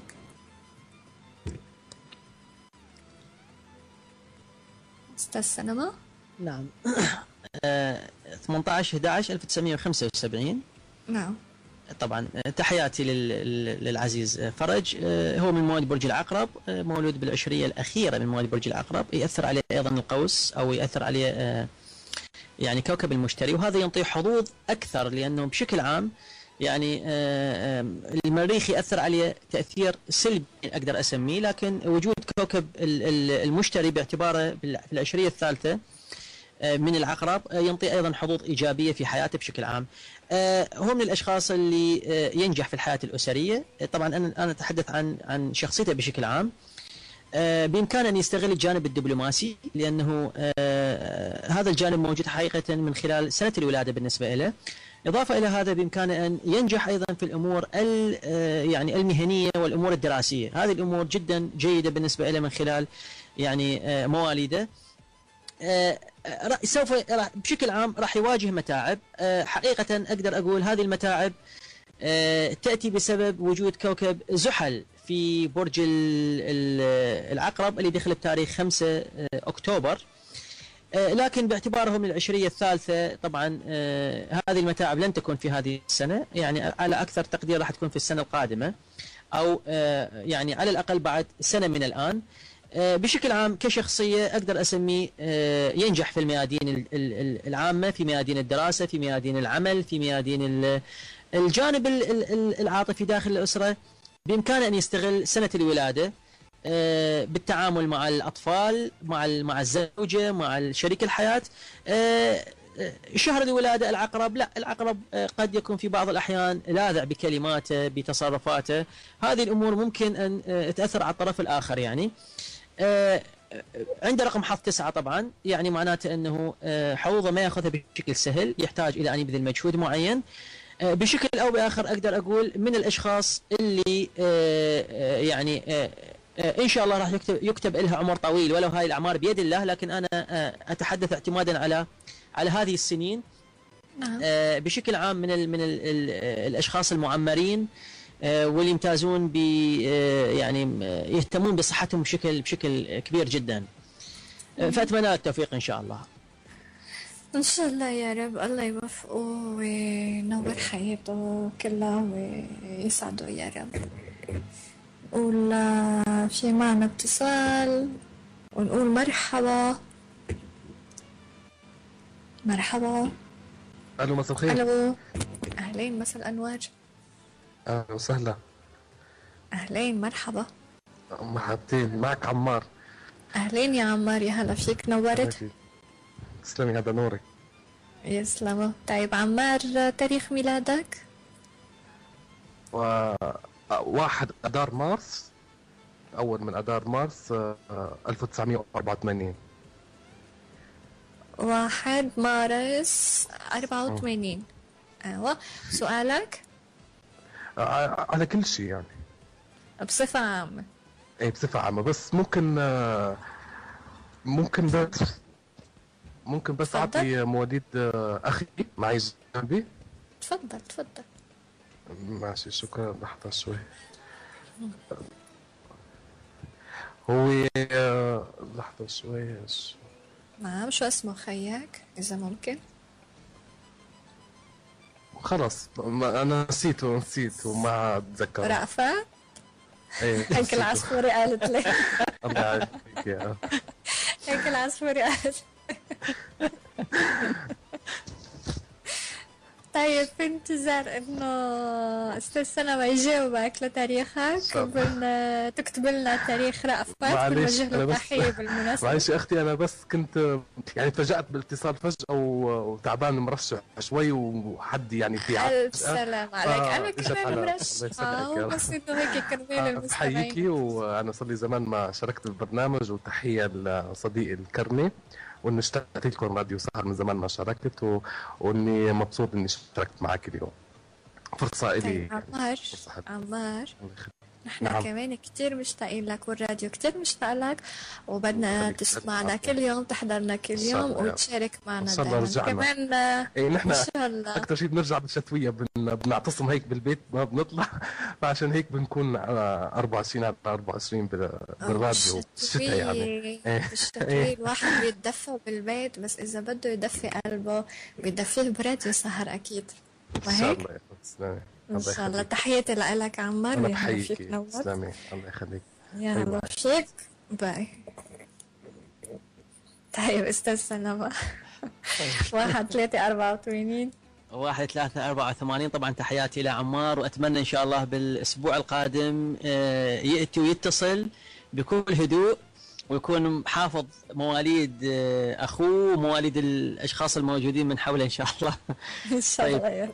Speaker 2: أستاذ سينما؟
Speaker 3: نعم. 18/11/1975.
Speaker 2: نعم.
Speaker 3: طبعا تحياتي للعزيز فرج. هو من مواليد برج العقرب، مولود بالعشرية الأخيرة من مواليد برج العقرب. يأثر عليه أيضا القوس، أو يأثر عليه يعني كوكب المشتري، وهذا ينطيه حظوظ أكثر، لأنه بشكل عام يعني المريخ يأثر عليه تأثير سلبي أقدر أسميه، لكن وجود كوكب المشتري باعتباره في العشرية الثالثة من العقرب ينطي أيضا حظوظ إيجابية في حياته بشكل عام. هو من الأشخاص اللي ينجح في الحياة الأسرية. طبعا أنا أتحدث عن شخصيته بشكل عام. بإمكانه أن يستغل الجانب الدبلوماسي، لأنه هذا الجانب موجود حقيقة من خلال سنة الولادة بالنسبة له. إضافة إلى هذا بإمكانه أن ينجح أيضا في الأمور يعني المهنية والأمور الدراسية. هذه الأمور جدا جيدة بالنسبة له من خلال يعني مواليده. سوف بشكل عام راح يواجه متاعب. حقيقة أقدر أقول هذه المتاعب تأتي بسبب وجود كوكب زحل في برج العقرب اللي دخل بتاريخ 5 أكتوبر. لكن باعتباره من العشرية الثالثة طبعا هذه المتاعب لن تكون في هذه السنة، يعني على أكثر تقدير راح تكون في السنة القادمة، أو يعني على الأقل بعد سنة من الآن. بشكل عام كشخصية أقدر أسميه ينجح في الميادين العامة، في ميادين الدراسة، في ميادين العمل، في ميادين الجانب العاطفي داخل الأسرة. بإمكانه أن يستغل سنة الولادة بالتعامل مع الأطفال، مع الزوجة، مع شريك الحياة. شهر الولادة العقرب، لا العقرب قد يكون في بعض الأحيان لاذع بكلماته، بتصرفاته. هذه الأمور ممكن أن تأثر على الطرف الآخر. يعني عنده رقم حظ 9 طبعا، يعني معناته أنه حظوظه ما يأخذها بشكل سهل، يحتاج إلى أن يبذل مجهود معين. بشكل أو بآخر أقدر أقول من الأشخاص اللي يعني إن شاء الله راح يكتب لها عمر طويل، ولو هاي الأعمار بيد الله، لكن أنا أتحدث اعتمادا على هذه السنين. بشكل عام من الأشخاص المعمرين واللي يمتازون يعني يهتمون بصحتهم بشكل كبير جدا. فأتمنى التوفيق إن شاء الله.
Speaker 2: إن شاء الله يا رب، الله يوفقه وينور حياته كلها ويسعده يا رب. ولا في معنا اتصال ونقول مرحبا. مرحبا.
Speaker 12: الو مساء الخير.
Speaker 2: الو اهلين، مساء الانوار.
Speaker 12: اهلا وسهلا.
Speaker 2: اهلين، مرحبا.
Speaker 12: مرحبتين، معك عمار.
Speaker 2: اهلين يا عمار، يا هلا فيك، نورت.
Speaker 12: تسلمي، هذا نورك.
Speaker 2: يسلموا. طيب عمار، تاريخ ميلادك؟
Speaker 12: 1 أدار مارس، أول من أدار مارس 1984.
Speaker 2: 1 مارس 84. ايوه، سؤالك؟
Speaker 12: على كل شيء يعني.
Speaker 2: بصفة عامة.
Speaker 12: ايه بصفة عامة، بس ممكن بس اعطي مواليد اخي معي جنبي.
Speaker 2: تفضل تفضل.
Speaker 12: ماشي، شكرا. لحظة شوي. هو لحظة شوي.
Speaker 2: نعم، شو اسمه خيك إذا ممكن؟
Speaker 12: خلص انا نسيته ما اتذكر.
Speaker 2: رأفت؟
Speaker 12: ايه
Speaker 2: هيك العصفورة قالت لي.
Speaker 12: الله يعافيك يا
Speaker 2: هيك العصفورة قالت. طيب في انتظار انه استاذ سلمى يجاوبك لتاريخك، بدنا تكتب لنا تاريخ رأفت، بنوجه له تحية بالمناسبة.
Speaker 12: معلش يا اختي، انا بس كنت يعني تفاجأت بالاتصال فجأة وتعبان مرشح شوي وحد يعني في
Speaker 2: ألف سلام عليك. انا كمان مرشحة بس انه هيك كرمال المستمعين.
Speaker 12: بحييكي، وانا صار لي زمان ما شاركت بالبرنامج، وتحية لصديقي الكرمي، واني اشتقت لكم راديو سهر من زمان ما شاركت، واني مبسوط اني شاركت معك اليوم. فرصة الي.
Speaker 2: عمار نحن كمان كتير مشتاقين لك، والراديو كتير مشتاق لك، وبدنا تسمعنا كل يوم، تحضرنا كل يوم، وتشارك معنا دائما كمان.
Speaker 12: ايه نحن اكثر شيء بنرجع بالشتوية بنعتصم هيك بالبيت، ما بنطلع، فعشان هيك بنكون 24 على 24 بالراديو الشتاء يعني.
Speaker 2: بالشتوية الواحد بيتدفى بالبيت، بس اذا بده يدفي قلبه بيدفيه براديو سهر اكيد.
Speaker 12: ما هيك؟ ان شاء الله
Speaker 2: ان شاء الله. تحياتي لك عمار،
Speaker 12: انا بحييكي. تسلمي، الله يخليك.
Speaker 2: يلا فيك باي. طيب استاذ سلمى. 1-3-84
Speaker 3: 1-3-84. طبعا تحياتي لعمار، واتمنى ان شاء الله بالاسبوع القادم ياتي ويتصل بكل هدوء، ويكون حافظ مواليد اخوه ومواليد الاشخاص الموجودين من حوله ان شاء الله.
Speaker 2: ان شاء الله. طيب.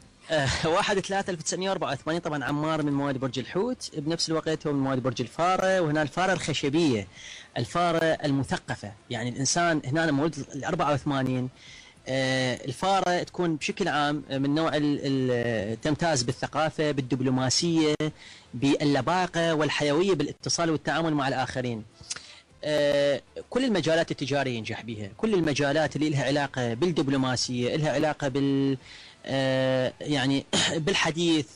Speaker 3: 1-3-1984. طبعا عمار من مواليد برج الحوت، بنفس الوقت هو من مواليد برج الفارة، وهنا الفارة الخشبية، الفارة المثقفة. يعني الإنسان هنا مولود 84. الفارة تكون بشكل عام من نوع تمتاز بالثقافة، بالدبلوماسية، باللباقة والحيوية بالاتصال والتعامل مع الآخرين. كل المجالات التجارية ينجح بها، كل المجالات اللي لها علاقة بالدبلوماسية، لها علاقة يعني بالحديث،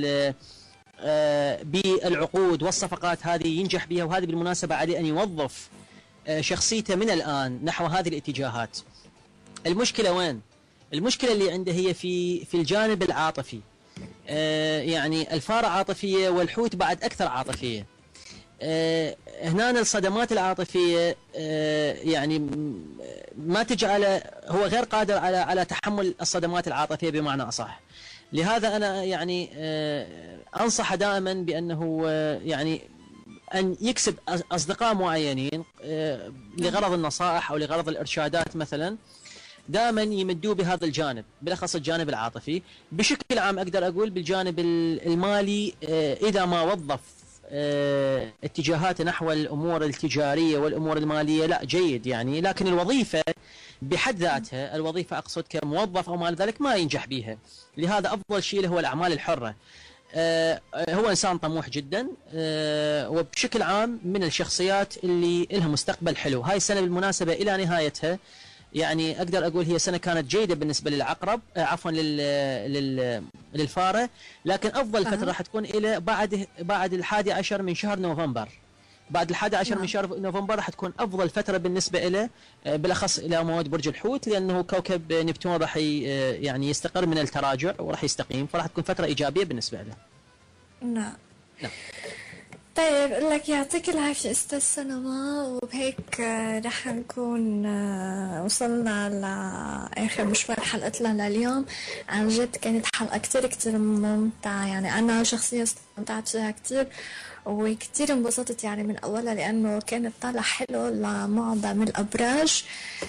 Speaker 3: بالعقود والصفقات، هذه ينجح بها. وهذه بالمناسبة عليه أن يوظف شخصيته من الآن نحو هذه الاتجاهات. المشكلة وين؟ المشكلة اللي عنده هي في الجانب العاطفي. يعني الفارة عاطفية، والحوت بعد أكثر عاطفية. هنا الصدمات العاطفية يعني ما تجعله، هو غير قادر على تحمل الصدمات العاطفية بمعنى أصح. لهذا أنا يعني أنصح دائما بأنه يعني أن يكسب أصدقاء معينين لغرض النصائح أو لغرض الإرشادات مثلا، دائما يمدوه بهذا الجانب، بالأخص الجانب العاطفي. بشكل عام أقدر أقول بالجانب المالي إذا ما وظف اتجاهاته نحو الأمور التجارية والأمور المالية لا جيد يعني، لكن الوظيفة بحد ذاتها، الوظيفة أقصد كموظف أو ما ذلك، ما ينجح بها. لهذا أفضل شيء له هو الأعمال الحرة. هو إنسان طموح جدا، وبشكل عام من الشخصيات اللي لها مستقبل حلو. هاي السنة بالمناسبة إلى نهايتها يعني أقدر أقول هي سنة كانت جيدة بالنسبة للعقرب، عفوا للفارة، لكن أفضل فترة راح تكون إلى بعد 11 من شهر نوفمبر. بعد 11 من شهر نوفمبر راح تكون أفضل فترة بالنسبة إلى بالأخص إلى مواد برج الحوت، لأنه كوكب نبتون راح يعني يستقر من التراجع وراح يستقيم، فراح تكون فترة إيجابية بالنسبة له.
Speaker 2: نعم. طيب لك يعطيك العافية أستاذ سلمى، وبهيك رح نكون وصلنا لآخر مشوار حلقتنا لليوم. عن جد كانت حلقة كتير ممتعة، يعني أنا شخصيا استمتعت فيها كتير، وكتير انبسطت يعني من أولها، لأنه كانت طالع حلو لمعظم الأبراج.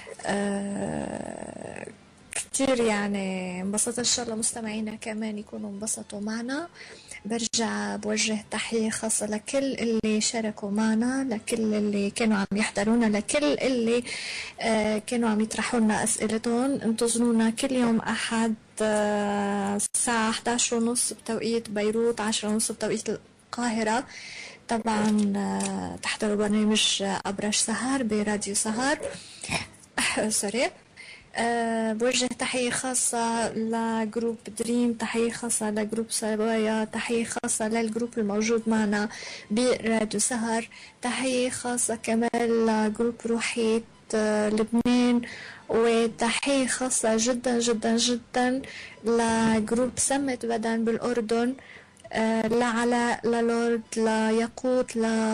Speaker 2: كتير يعني انبسطت. إن شاء الله مستمعينا كمان يكونوا انبسطوا معنا. برجع بوجه تحية خاصة لكل اللي شاركوا معنا، لكل اللي كانوا عم يحضرونا، لكل اللي كانوا عم يطرحوا لنا أسئلتهم. انتظرونا كل يوم أحد الساعة 11:30 بتوقيت بيروت، 10:30 بتوقيت القاهرة. طبعا تحضروا برنامج أبرج سهر براديو سهر. سوري. بوجه تحية خاصة لجروب دريم، تحية خاصة لجروب سوايا، تحية خاصة للجروب الموجود معنا براديو سهر، تحية خاصة كمان لجروب روحي لبنان. وتحية خاصة جدا جدا جدا لجروب سمت بدن بالأردن، لعلاء، للورد، لياقوت،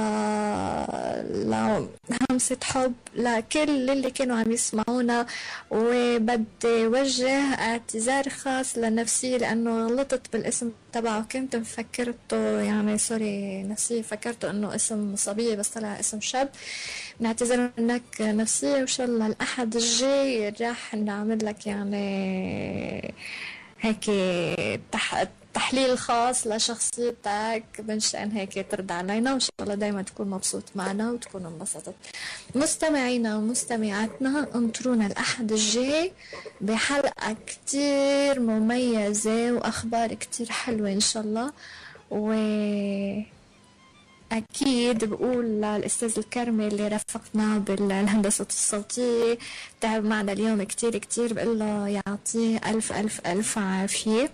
Speaker 2: لهمسة حب، لكل اللي كانوا عم يسمعونا. وبدي وجه اعتذار خاص لنفسي لأنه غلطت بالاسم تبعه، كنت مفكرته يعني سوري نفسي فكرته انه اسم صبية بس طلع اسم شاب. نعتذر منك نفسي، وان شاء الله الأحد الجاي راح نعمل لك يعني هيك تحليل خاص لشخصيتك من شأن هيك ترضى علينا، وإن شاء الله دايما تكون مبسوط معنا وتكون انبسطت. مستمعينا ومستمعاتنا انطرونا الأحد الجاي بحلقة كتير مميزة وأخبار كتير حلوة إن شاء الله. أكيد بقول للأستاذ الكرمي اللي رافقنا بالهندسة الصوتية تعب معنا اليوم كتير كتير، بقول له يعطيه ألف ألف ألف عافية.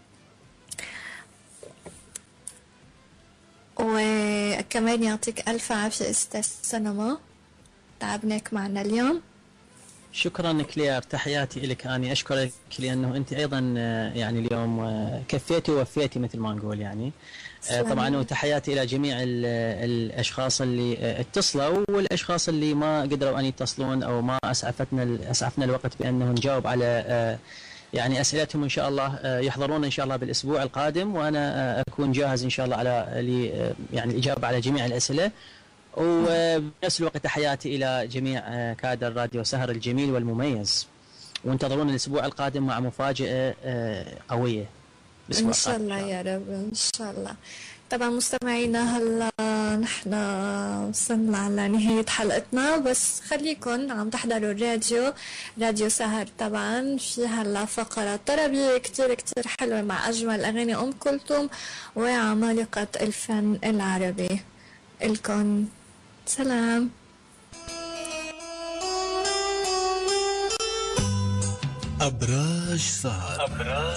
Speaker 2: وكمان يعطيك ألف عافية أستاذ سينما، تعبناك معنا اليوم.
Speaker 3: شكرا كلير، تحياتي لك. أنا أشكرك لأنه أنت أيضا يعني اليوم كفيتي ووفيتي مثل ما نقول يعني. طبعا وتحياتي إلى جميع الأشخاص اللي اتصلوا والأشخاص اللي ما قدروا أن يتصلون أو ما أسعفنا الوقت بأنه نجاوب على يعني أسئلتهم. إن شاء الله يحضرون إن شاء الله بالأسبوع القادم، وأنا أكون جاهز إن شاء الله على يعني الإجابة على جميع الأسئلة. وبنفس الوقت تحياتي إلى جميع كادر راديو سهر الجميل والمميز، وانتظرونا الأسبوع القادم مع مفاجأة قوية
Speaker 2: إن شاء الله يا رب إن شاء الله. طبعا مستمعينا هلا نحن وصلنا على نهاية حلقتنا، بس خليكن عم تحضروا راديو سهر. طبعا في هلا فقرة طربية كتير كتير حلوة مع أجمل أغاني أم كلثوم وعمالقة الفن العربي. الكن سلام.
Speaker 1: أبراج سهر.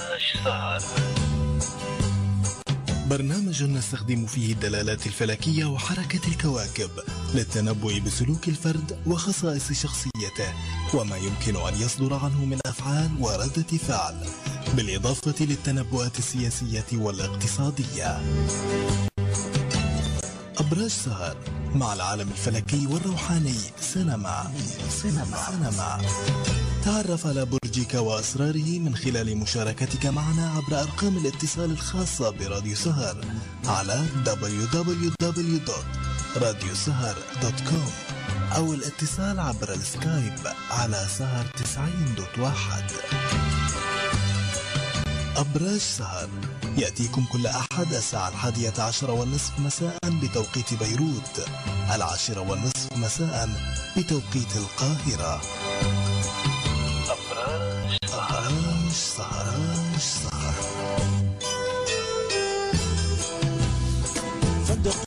Speaker 1: برنامج نستخدم فيه الدلالات الفلكية وحركة الكواكب للتنبؤ بسلوك الفرد وخصائص شخصيته وما يمكن أن يصدر عنه من أفعال وردة فعل، بالإضافة للتنبؤات السياسية والاقتصادية. أبراج سهر مع العالم الفلكي والروحاني سينما. تعرف على برجك وأسراره من خلال مشاركتك معنا عبر أرقام الاتصال الخاصة براديو سهر على www.radiosahar.com أو الاتصال عبر السكايب على سهر 90.1. أبراج سهر يأتيكم كل أحد الساعة 11:30 مساء بتوقيت بيروت، 10:30 مساء بتوقيت القاهرة. أبراج سهر.